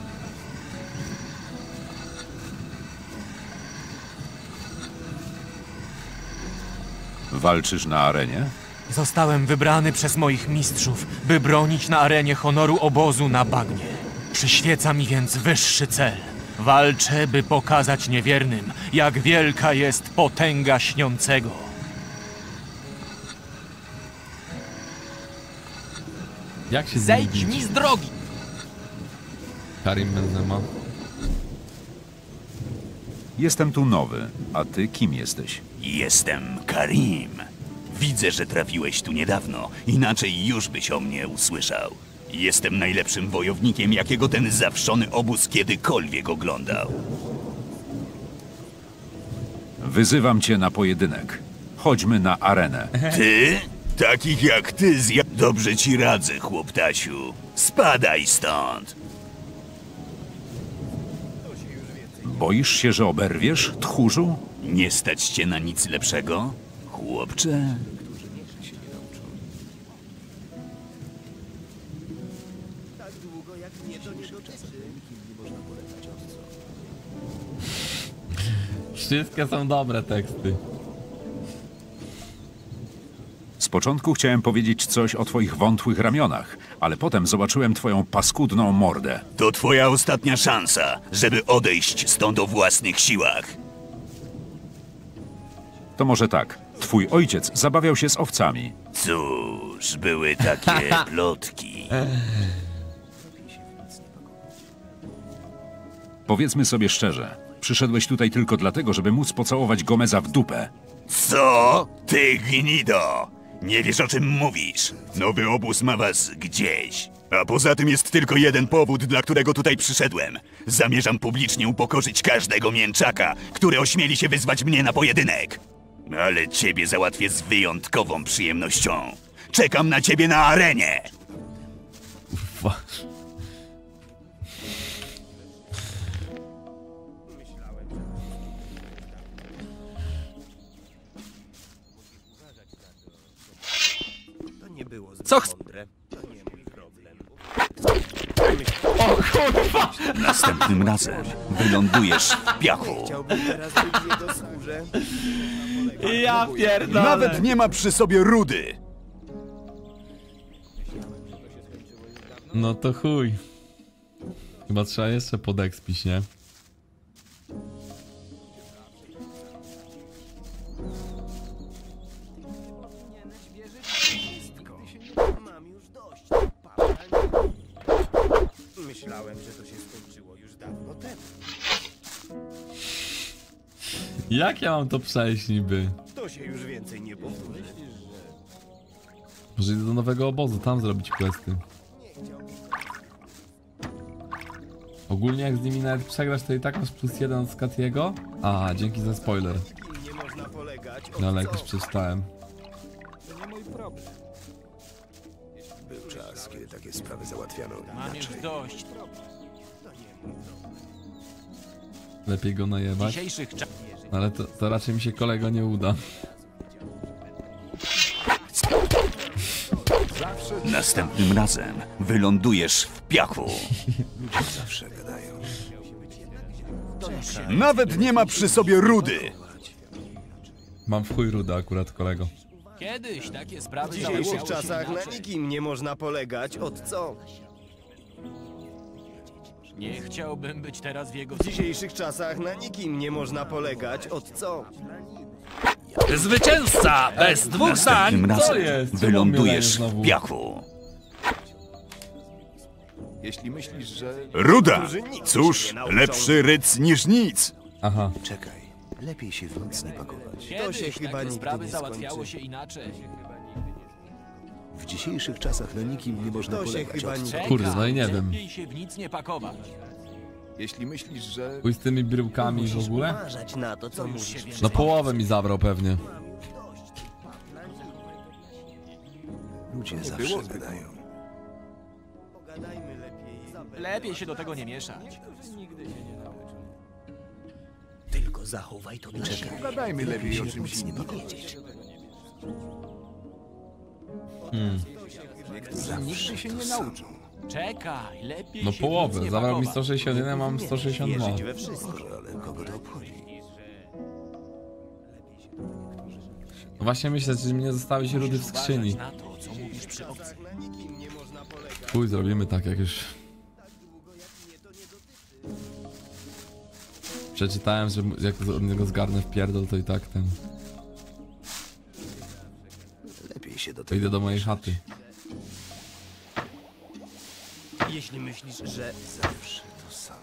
Walczysz na arenie? Zostałem wybrany przez moich mistrzów, by bronić na arenie honoru obozu na bagnie. Przyświeca mi więc wyższy cel. Walczę, by pokazać niewiernym, jak wielka jest potęga śniącego. Jak się Zejdź mi z drogi! Karim Benzema. Jestem tu nowy, a ty kim jesteś? Jestem Karim. Widzę, że trafiłeś tu niedawno, inaczej już byś o mnie usłyszał. Jestem najlepszym wojownikiem, jakiego ten zawszony obóz kiedykolwiek oglądał. Wyzywam cię na pojedynek. Chodźmy na arenę. Ty? Takich jak ty Dobrze ci radzę, chłoptasiu. Spadaj stąd. Boisz się, że oberwiesz, tchórzu? Nie stać cię na nic lepszego, chłopcze? Wszystkie są dobre teksty. Z początku chciałem powiedzieć coś o twoich wątłych ramionach, ale potem zobaczyłem twoją paskudną mordę. To twoja ostatnia szansa, żeby odejść stąd o własnych siłach. To może tak. Twój ojciec zabawiał się z owcami. Cóż, były takie plotki. Powiedzmy sobie szczerze, przyszedłeś tutaj tylko dlatego, żeby móc pocałować Gomeza w dupę. Co? Ty gnido! Nie wiesz, o czym mówisz. Nowy obóz ma was gdzieś. A poza tym jest tylko jeden powód, dla którego tutaj przyszedłem. Zamierzam publicznie upokorzyć każdego mięczaka, który ośmieli się wyzwać mnie na pojedynek. Ale ciebie załatwię z wyjątkową przyjemnością. Czekam na ciebie na arenie! Co O kurwa! Następnym razem wylądujesz w piachu. Ja pierdolę. Nawet nie ma przy sobie rudy. No to chuj. Chyba trzeba jeszcze podekspić, nie? Myślałem, że to się skończyło już dawno temu. Jak ja mam to przejść niby? To się już więcej nie powtórzy. Może idę do nowego obozu, tam zrobić questy. Ogólnie jak z nimi nawet przegrasz, to i tak masz +1 od Skatiego. A, dzięki za spoiler. No ale jak już przeczytałem. To nie mój problem. Był czas, kiedy takie sprawy załatwiano Mam już inaczej. dość. Lepiej go najebać. Dzisiejszych Ale to raczej mi się kolego nie uda. Następnym razem wylądujesz w piachu. Ludzie zawsze gadają. Nawet nie ma przy sobie rudy. Mam w chuj ruda akurat kolego. Kiedyś takie sprawy W dzisiejszych załatwiało się czasach na inaczej. nikim nie można polegać. Od co? Nie chciałbym być teraz w jego... W dzisiejszych czasach na nikim nie można polegać. Od co? Zwycięzca bez dwóch Następnym zdań. Co razem jest? Czemu wylądujesz mnie znowu? w piachu. Jeśli myślisz, że... Ruda! Cóż, lepszy ryc niż nic. Aha. Czekaj, lepiej się w nic nie pakować. Kiedyś się chyba takie nigdy sprawy nie załatwiało skończy. się inaczej. W dzisiejszych czasach na nikim nie można To się polegać. chyba Od co? nigdy- Kurde, no i nie wiem. Lepiej się w nic nie pakować. Jeśli myślisz, że... Chuj z tymi bryłkami w ogóle? Uważać na to, co mówisz. No połowę mi zabrał pewnie. Ludzie zawsze gadają. Pogadajmy lepiej. Lepiej się do tego nie mieszać. Tylko zachowaj to dla siebie. Pogadajmy lepiej o czymś Nic nie innym. pakować. Niektórzy nigdy się nie nauczą. Czekaj, lepiej No się w połowę, nic nie zabrał mi pakować. 161, a mam 162. Wierzyć we wszystko. Ale kogo to obchodzi? No właśnie myślę, czy mnie zostawić rudy w Musisz skrzyni. uważać na to, co mówisz przy obcych. Na nikim nie można polegać. Chuj, zrobimy tak jak już. Przeczytałem, że jak od niego zgarnę w pierdol, to i tak ten... Lepiej się do To tego idę do mojej chaty. Jeśli myślisz, że zawsze to samo.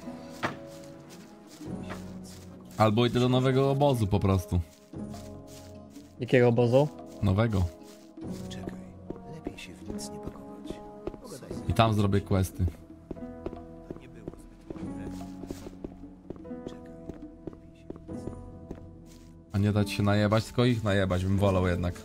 Albo idę do nowego obozu po prostu. Jakiego obozu? Nowego. Czekaj, lepiej się w nic nie pakować. I tam zrobię questy. A nie dać się najebać, tylko ich najebać bym wolał jednak.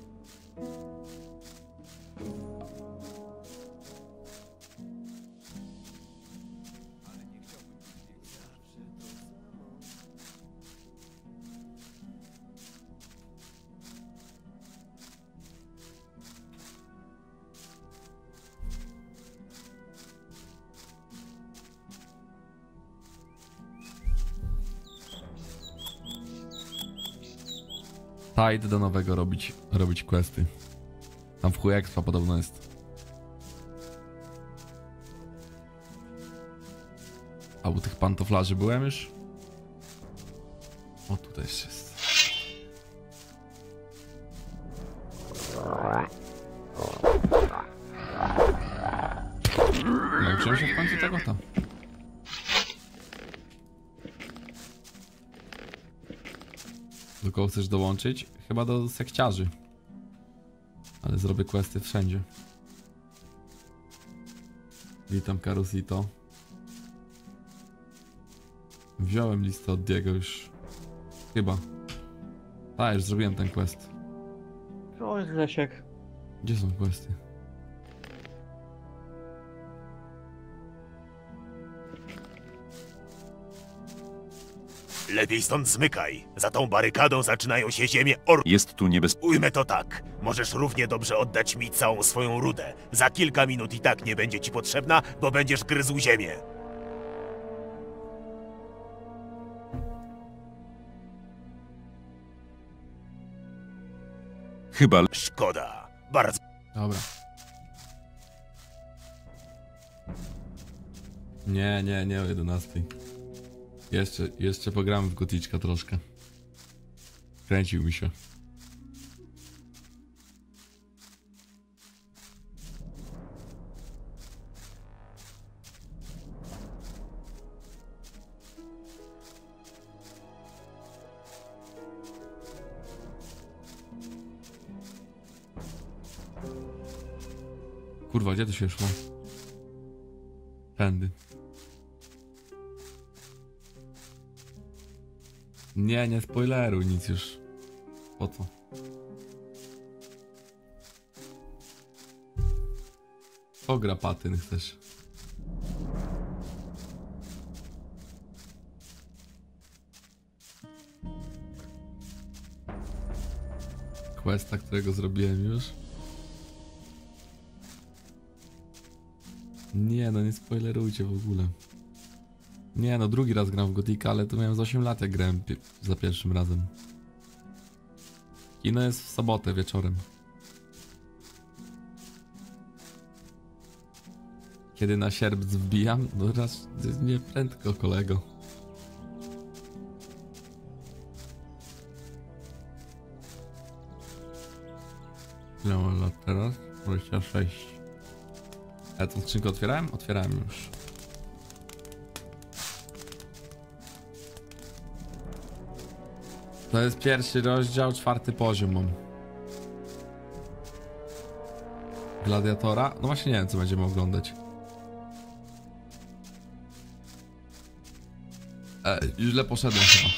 Ta, idę do nowego robić questy. Tam w chuj expa podobno jest. A u tych pantoflarzy byłem już? O, tutaj jeszcze jest. Nauczyłem się w końcu tego tam. Do kogo chcesz dołączyć? Chyba do sekciarzy. Ale zrobię questy wszędzie. Witam Karusito. Wziąłem listę od Diego już. Chyba. Tak, już zrobiłem ten quest. Oj, Grzesiek. Gdzie są questy? Lepiej stąd zmykaj. Za tą barykadą zaczynają się ziemie Jest tu niebezpieczne. Ujmę to tak. Możesz równie dobrze oddać mi całą swoją rudę. Za kilka minut i tak nie będzie ci potrzebna, bo będziesz gryzł ziemię. Chyba... Szkoda. Bardzo... Dobra. Nie o 11. Jeszcze pogramy w Goticzka troszkę. Kręcił mi się. Kurwa, gdzie to się szło? Tędy. Nie spoileruj nic już. Po co? Co gra patyn chcesz? Questa, którego zrobiłem już. Nie no, nie spoilerujcie w ogóle. Nie no, drugi raz gram w Gotika, ale to miałem z 8 lat jak grałem za pierwszym razem. Kino jest w sobotę wieczorem. Kiedy na sierp wbijam? No raz nie prędko, kolego. Ile mam lat teraz? 26. A tą skrzynkę otwierałem? Otwierałem już. To jest pierwszy rozdział, 4. poziom mam. Gladiatora? No właśnie nie wiem, co będziemy oglądać. Źle poszedłem chyba.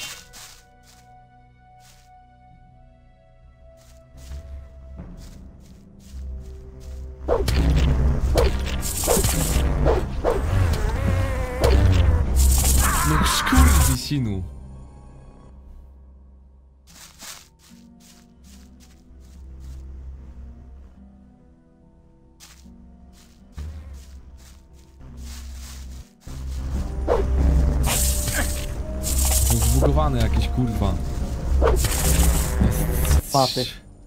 No skurwysinu. Zbugowane jakieś, kurwa. Paty.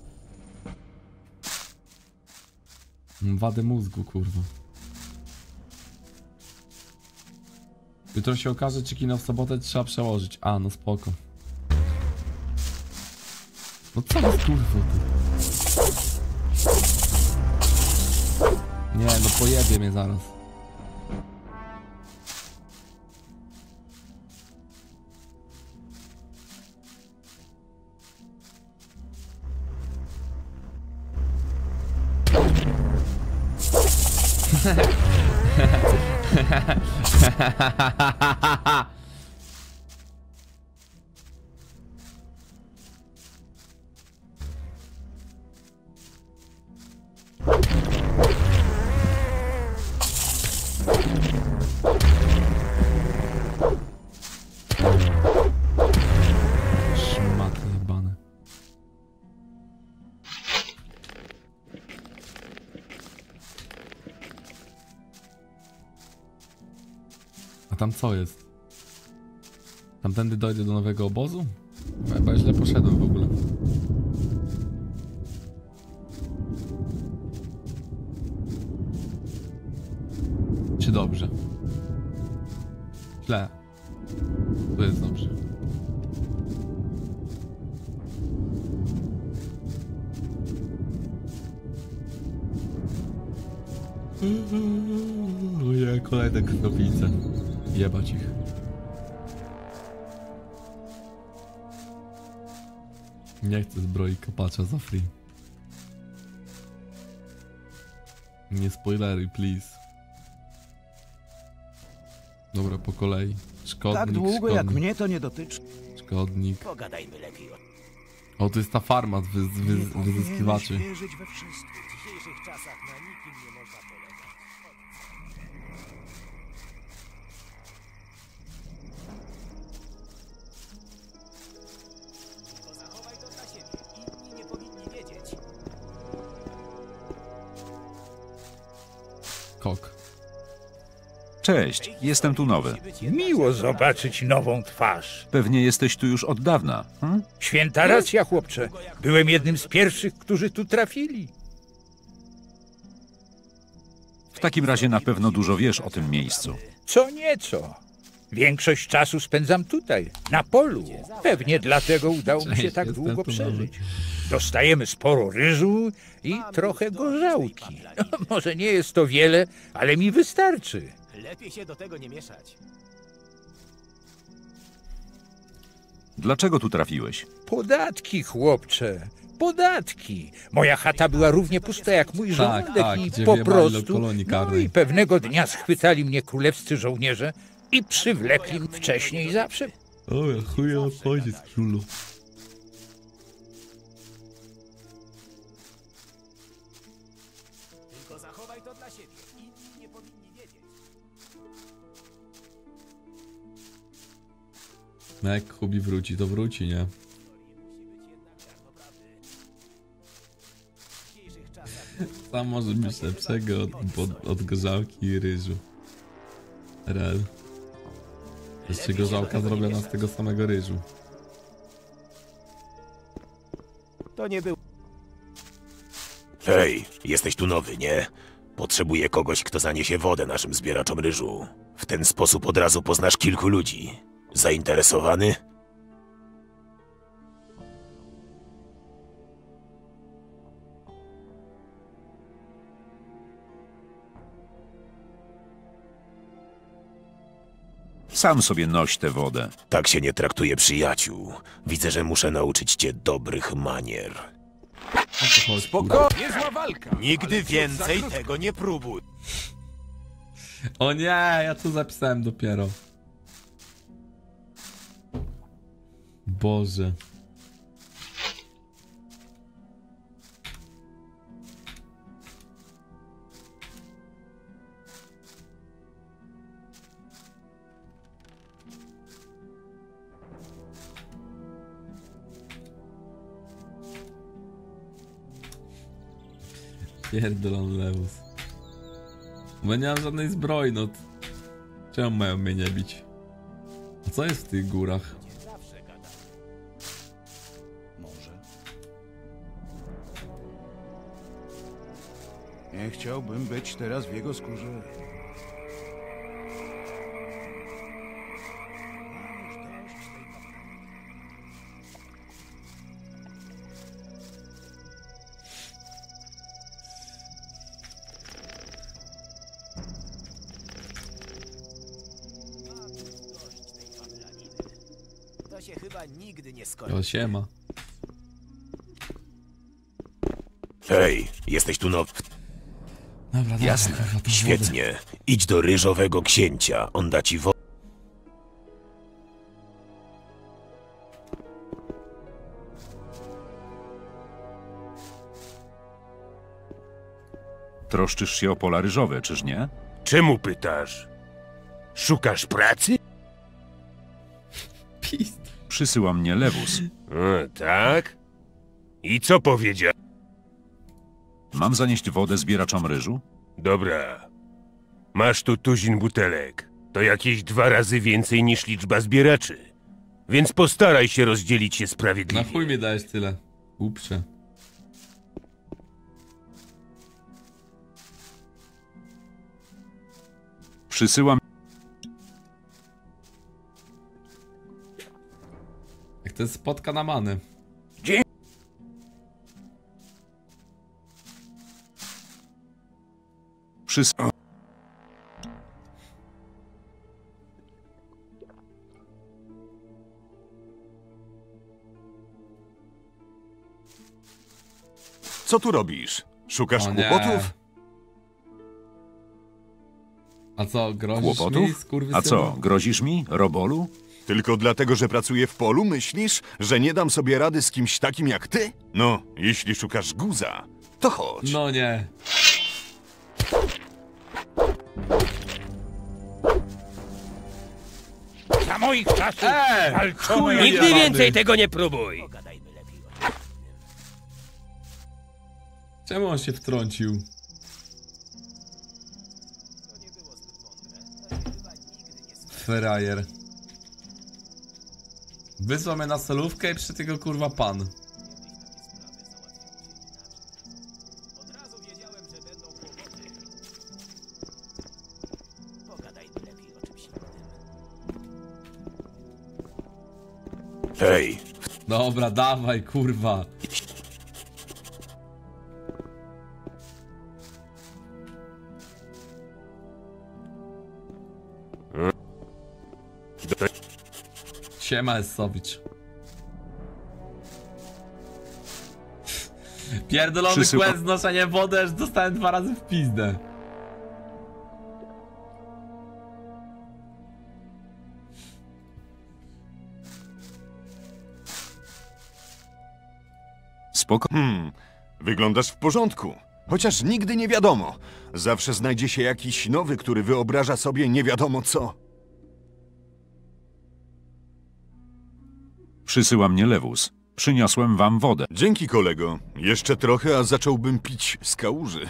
Mam wadę mózgu, kurwa. Jutro się okaże, czy kino w sobotę trzeba przełożyć. A, no spoko. No co jest, kurwa, ty? Nie, no pojebie mnie zaraz. Szmaty jebane. A tam co jest? Tamtędy dojdę do nowego obozu? Chyba źle poszedłem w ogóle. Czy dobrze? Źle. Tu jest dobrze. Ojej, kolejne krwowice. Jebać ich. Nie chcę zbroi kopacza za free. Nie spoileruj, please. Dobra, po kolei. Szkodnik, Tak długo szkodnik, jak mnie to nie dotyczy. szkodnik. Pogadajmy lepiej o O, to jest ta farma z wyzyskiwaczy. Wierzyć we wszystko. W dzisiejszych czasach na nikim nie można polegać. Tylko zachowaj to dla siebie. Inni nie powinni wiedzieć. Kok. Cześć, jestem tu nowy. Miło zobaczyć nową twarz. Pewnie jesteś tu już od dawna. Święta racja, chłopcze. Byłem jednym z pierwszych, którzy tu trafili. W takim razie na pewno dużo wiesz o tym miejscu. Co nieco. Większość czasu spędzam tutaj, na polu. Pewnie dlatego udało mi się tak długo przeżyć. Dostajemy sporo ryżu i trochę gorzałki. Może nie jest to wiele, ale mi wystarczy. Lepiej się do tego nie mieszać. Dlaczego tu trafiłeś? Podatki, chłopcze. Podatki. Moja chata była równie pusta jak mój żołądek i gdzie po wjebali do prostu... kolonii No karnej. i pewnego dnia schwytali mnie królewscy żołnierze i przywlekli wcześniej zawsze. O, ja chuję odpowiedzieć, królu. Tylko zachowaj to dla siebie. Inni nie powinni wiedzieć. No jak Hubi wróci, to wróci, nie? Sam może być lepszego od gorzałki i ryżu. Rel. Jeszcze gorzałka zrobiona z tego samego ryżu. To nie był... Hej, jesteś tu nowy, nie? Potrzebuję kogoś, kto zaniesie wodę naszym zbieraczom ryżu. W ten sposób od razu poznasz kilku ludzi. Zainteresowany? Sam sobie noś tę wodę. Tak się nie traktuje przyjaciół. Widzę, że muszę nauczyć cię dobrych manier. Spoko! Niezła walka! Nigdy więcej tego nie próbuj. O nie, ja to zapisałem dopiero. Boże. Pierdolon Lewus. Bo nie mam żadnej zbroi, no. Czemu mają mnie nie bić? A co jest w tych górach? Nie chciałbym być teraz w jego skórze. To się chyba nigdy nie skończy. O, siema. Hej, jesteś tu nowy. Dobra, Jasne, dobra, to świetnie. Idź do ryżowego księcia, on da ci wodę. Troszczysz się o pola ryżowe, czyż nie? Czemu pytasz? Szukasz pracy? Przysyła mnie Lewus. Tak? I co powiedział? Mam zanieść wodę zbieraczom ryżu? Dobra. Masz tu tuzin butelek. To jakieś 2 razy więcej niż liczba zbieraczy. Więc postaraj się rozdzielić się Na sprawiedliwie. chuj mi dajesz tyle. Uprze. Przysyłam... Jak to jest spotka na many. Co tu robisz? Szukasz O nie. kłopotów? A co, grozisz mi, Kłopotów? skurwysynu? A co, grozisz mi, Robolu? Tylko dlatego, że pracuję w polu, myślisz, że nie dam sobie rady z kimś takim jak ty? No, jeśli szukasz guza, to chodź. No nie. Za moich czasów walczono chuj, jak... nigdy więcej tego nie próbuj! Czemu on się wtrącił? Ferajer. Wysłał mnie na solówkę i przy tego kurwa pan. Hej, Dobra, dawaj, kurwa. Siema, Essowicz. Pierdolony quest znoszenie wody, aż dostałem 2 razy w pizdę. Spoko. Wyglądasz w porządku. Chociaż nigdy nie wiadomo. Zawsze znajdzie się jakiś nowy, który wyobraża sobie nie wiadomo co. Przysyła mnie lewus. Przyniosłem wam wodę. Dzięki, kolego. Jeszcze trochę, a zacząłbym pić z kałuży.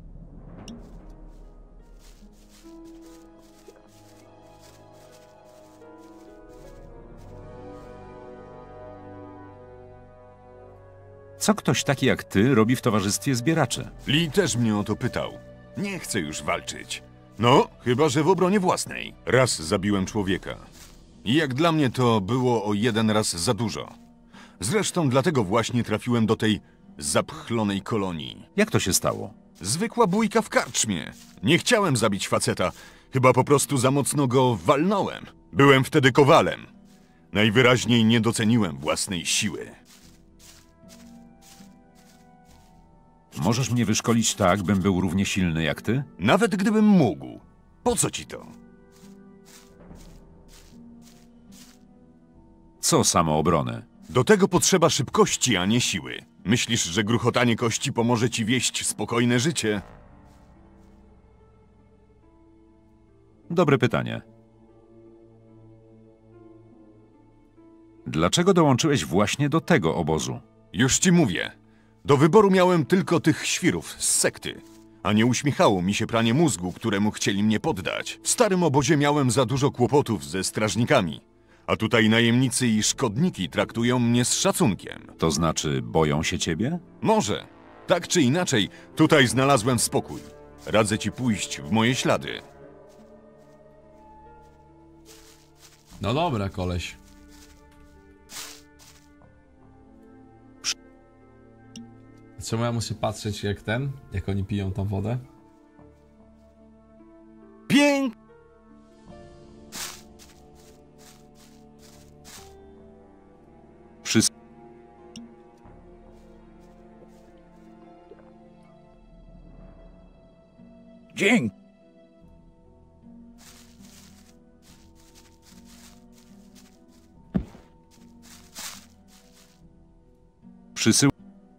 Co ktoś taki jak ty robi w towarzystwie zbieraczy? Lee też mnie o to pytał. Nie chcę już walczyć. No, chyba że w obronie własnej. Raz zabiłem człowieka. I jak dla mnie to było o 1 raz za dużo. Zresztą dlatego właśnie trafiłem do tej zapchlonej kolonii. Jak to się stało? Zwykła bójka w karczmie. Nie chciałem zabić faceta. Chyba po prostu za mocno go walnąłem. Byłem wtedy kowalem. Najwyraźniej nie doceniłem własnej siły. Możesz mnie wyszkolić tak, bym był równie silny jak ty? Nawet gdybym mógł. Po co ci to? Co samoobrony? Do tego potrzeba szybkości, a nie siły. Myślisz, że gruchotanie kości pomoże ci wieść spokojne życie? Dobre pytanie. Dlaczego dołączyłeś właśnie do tego obozu? Już ci mówię. Do wyboru miałem tylko tych świrów z sekty. A nie uśmiechało mi się pranie mózgu, któremu chcieli mnie poddać. W starym obozie miałem za dużo kłopotów ze strażnikami. A tutaj najemnicy i szkodniki traktują mnie z szacunkiem. To znaczy, boją się ciebie? Może. Tak czy inaczej, tutaj znalazłem spokój. Radzę ci pójść w moje ślady. No dobra, koleś. Czemu ja muszę patrzeć jak oni piją tą wodę? Pięk! Dzięki. Przysył...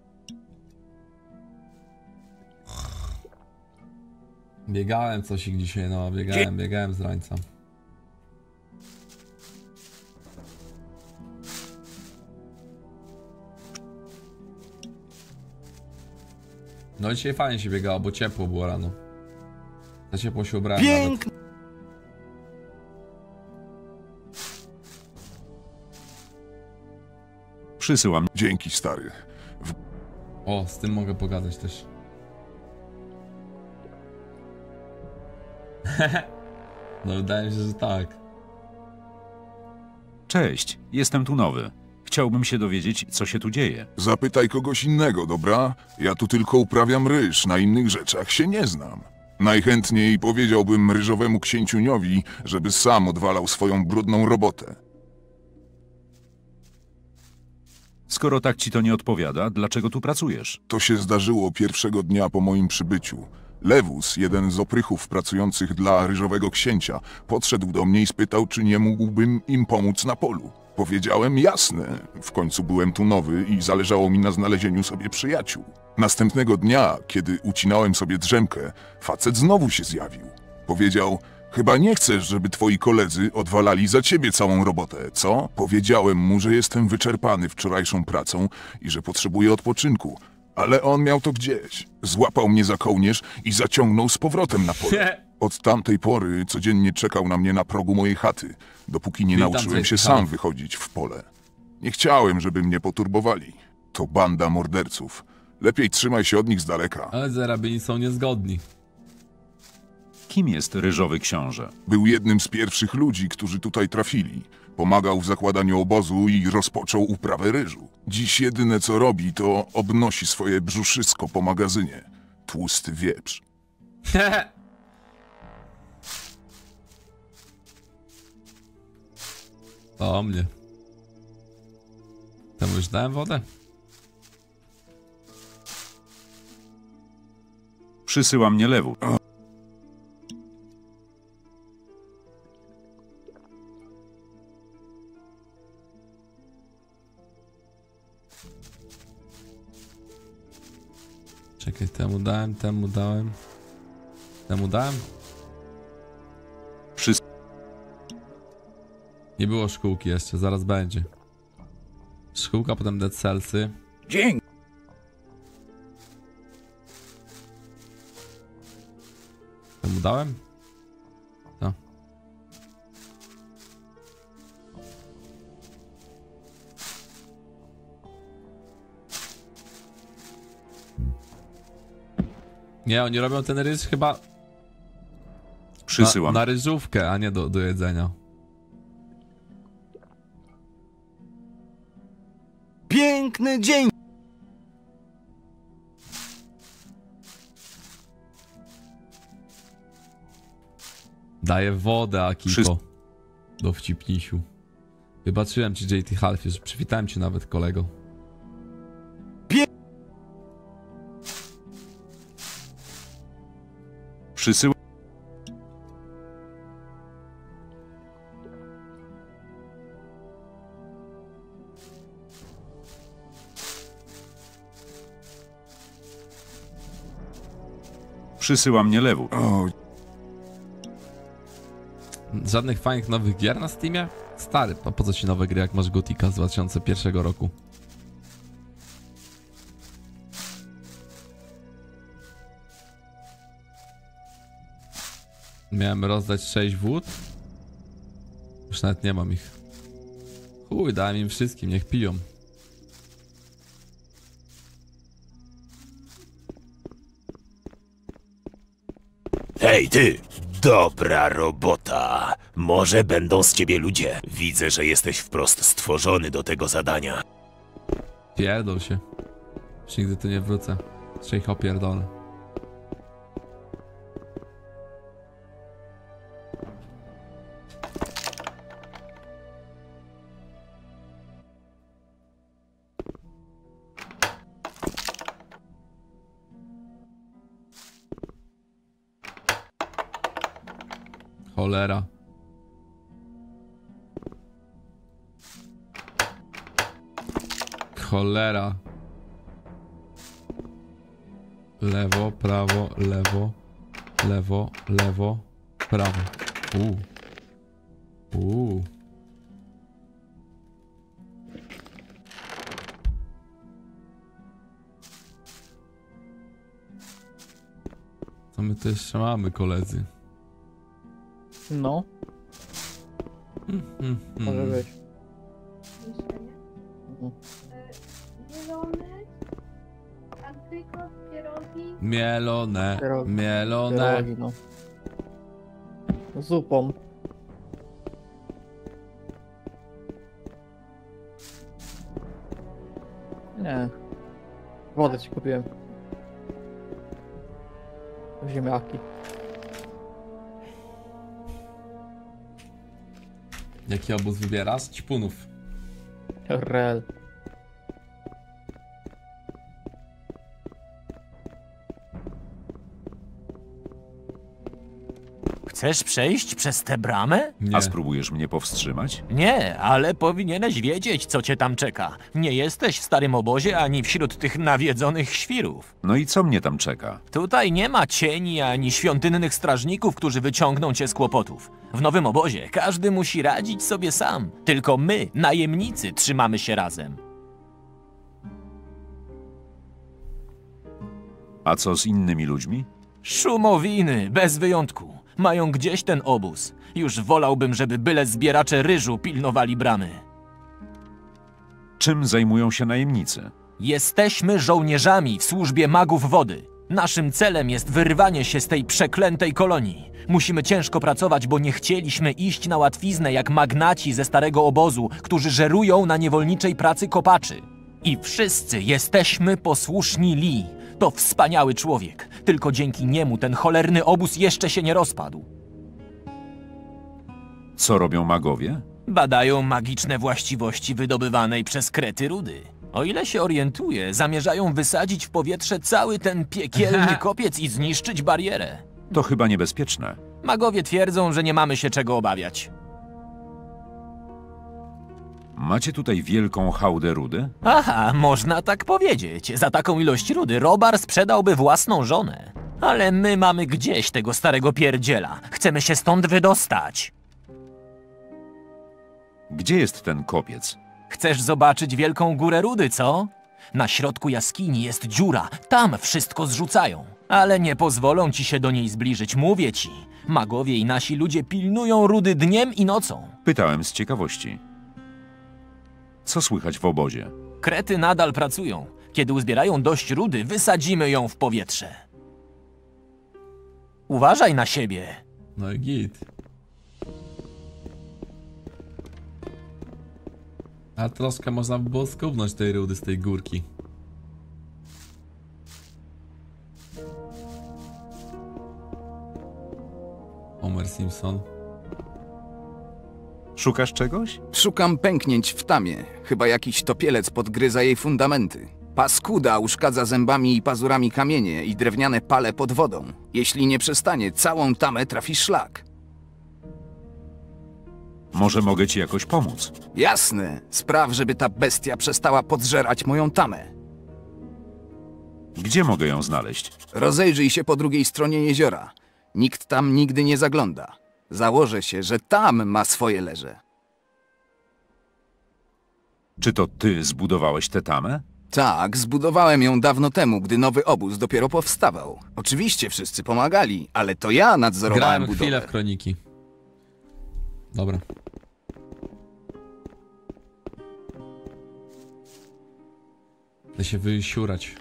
Biegałem coś ich dzisiaj, no biegałem z rańca. No dzisiaj fajnie się biegało, bo ciepło było rano. Za ciepło się ubrałem Pięknie! Przysyłam. Dzięki, stary. O, z tym mogę pogadać też. No wydaje mi się, że tak. Cześć, jestem tu nowy. Chciałbym się dowiedzieć, co się tu dzieje. Zapytaj kogoś innego, dobra? Ja tu tylko uprawiam ryż, na innych rzeczach się nie znam. Najchętniej powiedziałbym ryżowemu księciuniowi, żeby sam odwalał swoją brudną robotę. Skoro tak ci to nie odpowiada, dlaczego tu pracujesz? To się zdarzyło pierwszego dnia po moim przybyciu. Lewus, jeden z oprychów pracujących dla Ryżowego Księcia, podszedł do mnie i spytał, czy nie mógłbym im pomóc na polu. Powiedziałem jasne, w końcu byłem tu nowy i zależało mi na znalezieniu sobie przyjaciół. Następnego dnia, kiedy ucinałem sobie drzemkę, facet znowu się zjawił. Powiedział, chyba nie chcesz, żeby twoi koledzy odwalali za ciebie całą robotę, co? Powiedziałem mu, że jestem wyczerpany wczorajszą pracą i że potrzebuję odpoczynku. Ale on miał to gdzieś. Złapał mnie za kołnierz i zaciągnął z powrotem na pole. Od tamtej pory codziennie czekał na mnie na progu mojej chaty, dopóki nie nauczyłem się sam wychodzić w pole. Nie chciałem, żeby mnie poturbowali. To banda morderców. Lepiej trzymaj się od nich z daleka. Ale zarabieni są niezgodni. Kim jest Ryżowy Książę? Był jednym z pierwszych ludzi, którzy tutaj trafili. Pomagał w zakładaniu obozu i rozpoczął uprawę ryżu. Dziś jedyne co robi, to obnosi swoje brzuszysko po magazynie. Tłusty wieprz. To o mnie. Temu już dałem wodę? Przysyła mnie Lewu. Czekaj, temu dałem, temu dałem. Temu dałem? Nie było szkółki jeszcze, zaraz będzie. Szkółka, potem Dead Cellsy. Dzięki. Temu dałem? To. Nie, oni robią ten ryż chyba Przysyłam. na ryżówkę, a nie do jedzenia. Piękny dzień! Daję wodę, Akiko. Do wcipnisiu. Wybaczyłem ci, JT Halfie, że przywitałem cię nawet, kolego. Przysyła. Przysyła mnie Lewu. Żadnych fajnych nowych gier na Steamie? Stary, a po co ci nowe gry, jak masz Gotika z 2001 roku? Miałem rozdać 6 wód. Już nawet nie mam ich. Chuj, dałem im wszystkim, niech piją. Hej, ty! Dobra robota. Może będą z ciebie ludzie. Widzę, że jesteś wprost stworzony do tego zadania. Pierdol się. Już nigdy tu nie wrócę. Trzech opierdolę. Cholera. Cholera. Lewo, prawo, lewo, lewo, lewo, prawo. Co my tu jeszcze mamy, koledzy? No. Może być. Mielone, mielone. Pierogi, no. Zupą. Nie. Wodę ci kupiłem. Ziemniaki. Jaki obóz wybierasz? Ćpunów. Rel. Chcesz przejść przez tę bramę? A spróbujesz mnie powstrzymać? Nie, ale powinieneś wiedzieć, co cię tam czeka. Nie jesteś w starym obozie ani wśród tych nawiedzonych świrów. No i co mnie tam czeka? Tutaj nie ma cieni ani świątynnych strażników, którzy wyciągną cię z kłopotów. W nowym obozie każdy musi radzić sobie sam. Tylko my, najemnicy, trzymamy się razem. A co z innymi ludźmi? Szumowiny, bez wyjątku. Mają gdzieś ten obóz. Już wolałbym, żeby byle zbieracze ryżu pilnowali bramy. Czym zajmują się najemnicy? Jesteśmy żołnierzami w służbie magów wody. Naszym celem jest wyrwanie się z tej przeklętej kolonii. Musimy ciężko pracować, bo nie chcieliśmy iść na łatwiznę jak magnaci ze starego obozu, którzy żerują na niewolniczej pracy kopaczy. I wszyscy jesteśmy posłuszni Lee. To wspaniały człowiek. Tylko dzięki niemu ten cholerny obóz jeszcze się nie rozpadł. Co robią magowie? Badają magiczne właściwości wydobywanej przez krety rudy. O ile się orientuję, zamierzają wysadzić w powietrze cały ten piekielny kopiec i zniszczyć barierę. To chyba niebezpieczne. Magowie twierdzą, że nie mamy się czego obawiać. Macie tutaj wielką hałdę rudy? Aha, można tak powiedzieć. Za taką ilość rudy Robar sprzedałby własną żonę. Ale my mamy gdzieś tego starego pierdziela. Chcemy się stąd wydostać. Gdzie jest ten kopiec? Chcesz zobaczyć wielką górę rudy, co? Na środku jaskini jest dziura. Tam wszystko zrzucają. Ale nie pozwolą ci się do niej zbliżyć, mówię ci. Magowie i nasi ludzie pilnują rudy dniem i nocą. Pytałem z ciekawości. Co słychać w obozie? Krety nadal pracują. Kiedy uzbierają dość rudy, wysadzimy ją w powietrze. Uważaj na siebie. No i git. A troszkę można by było skubnąć tej rudy z tej górki. Homer Simpson. Szukasz czegoś? Szukam pęknięć w tamie. Chyba jakiś topielec podgryza jej fundamenty. Paskuda uszkadza zębami i pazurami kamienie i drewniane pale pod wodą. Jeśli nie przestanie, całą tamę trafi szlak. Może mogę ci jakoś pomóc? Jasne. Spraw, żeby ta bestia przestała podżerać moją tamę. Gdzie mogę ją znaleźć? Rozejrzyj się po drugiej stronie jeziora. Nikt tam nigdy nie zagląda. Założę się, że tam ma swoje leże. Czy to ty zbudowałeś tę tamę? Tak, zbudowałem ją dawno temu, gdy nowy obóz dopiero powstawał. Oczywiście wszyscy pomagali, ale to ja nadzorowałem Grałem budowę. chwilę w Kroniki. Dobra. Chcę się wysiurać.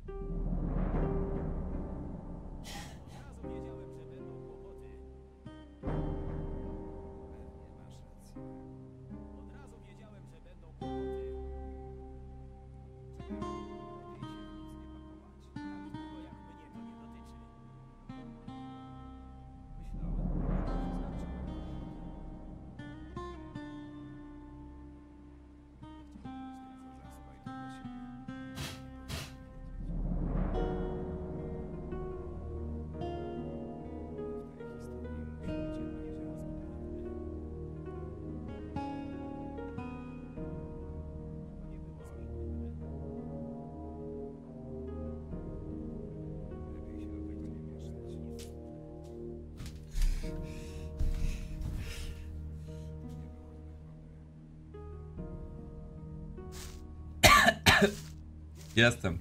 Jestem.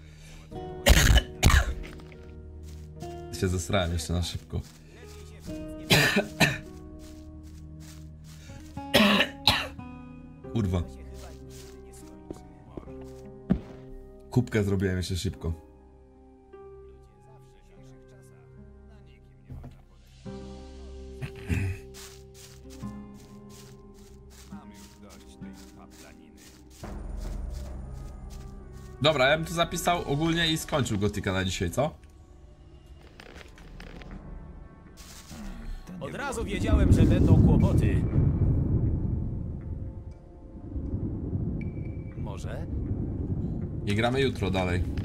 Się zesrałem jeszcze na szybko. Kurwa. Kubkę zrobiłem jeszcze szybko. Dobra, ja bym to zapisał ogólnie i skończył Gotika na dzisiaj, co? Od razu wiedziałem, że będą kłopoty. I gramy jutro dalej.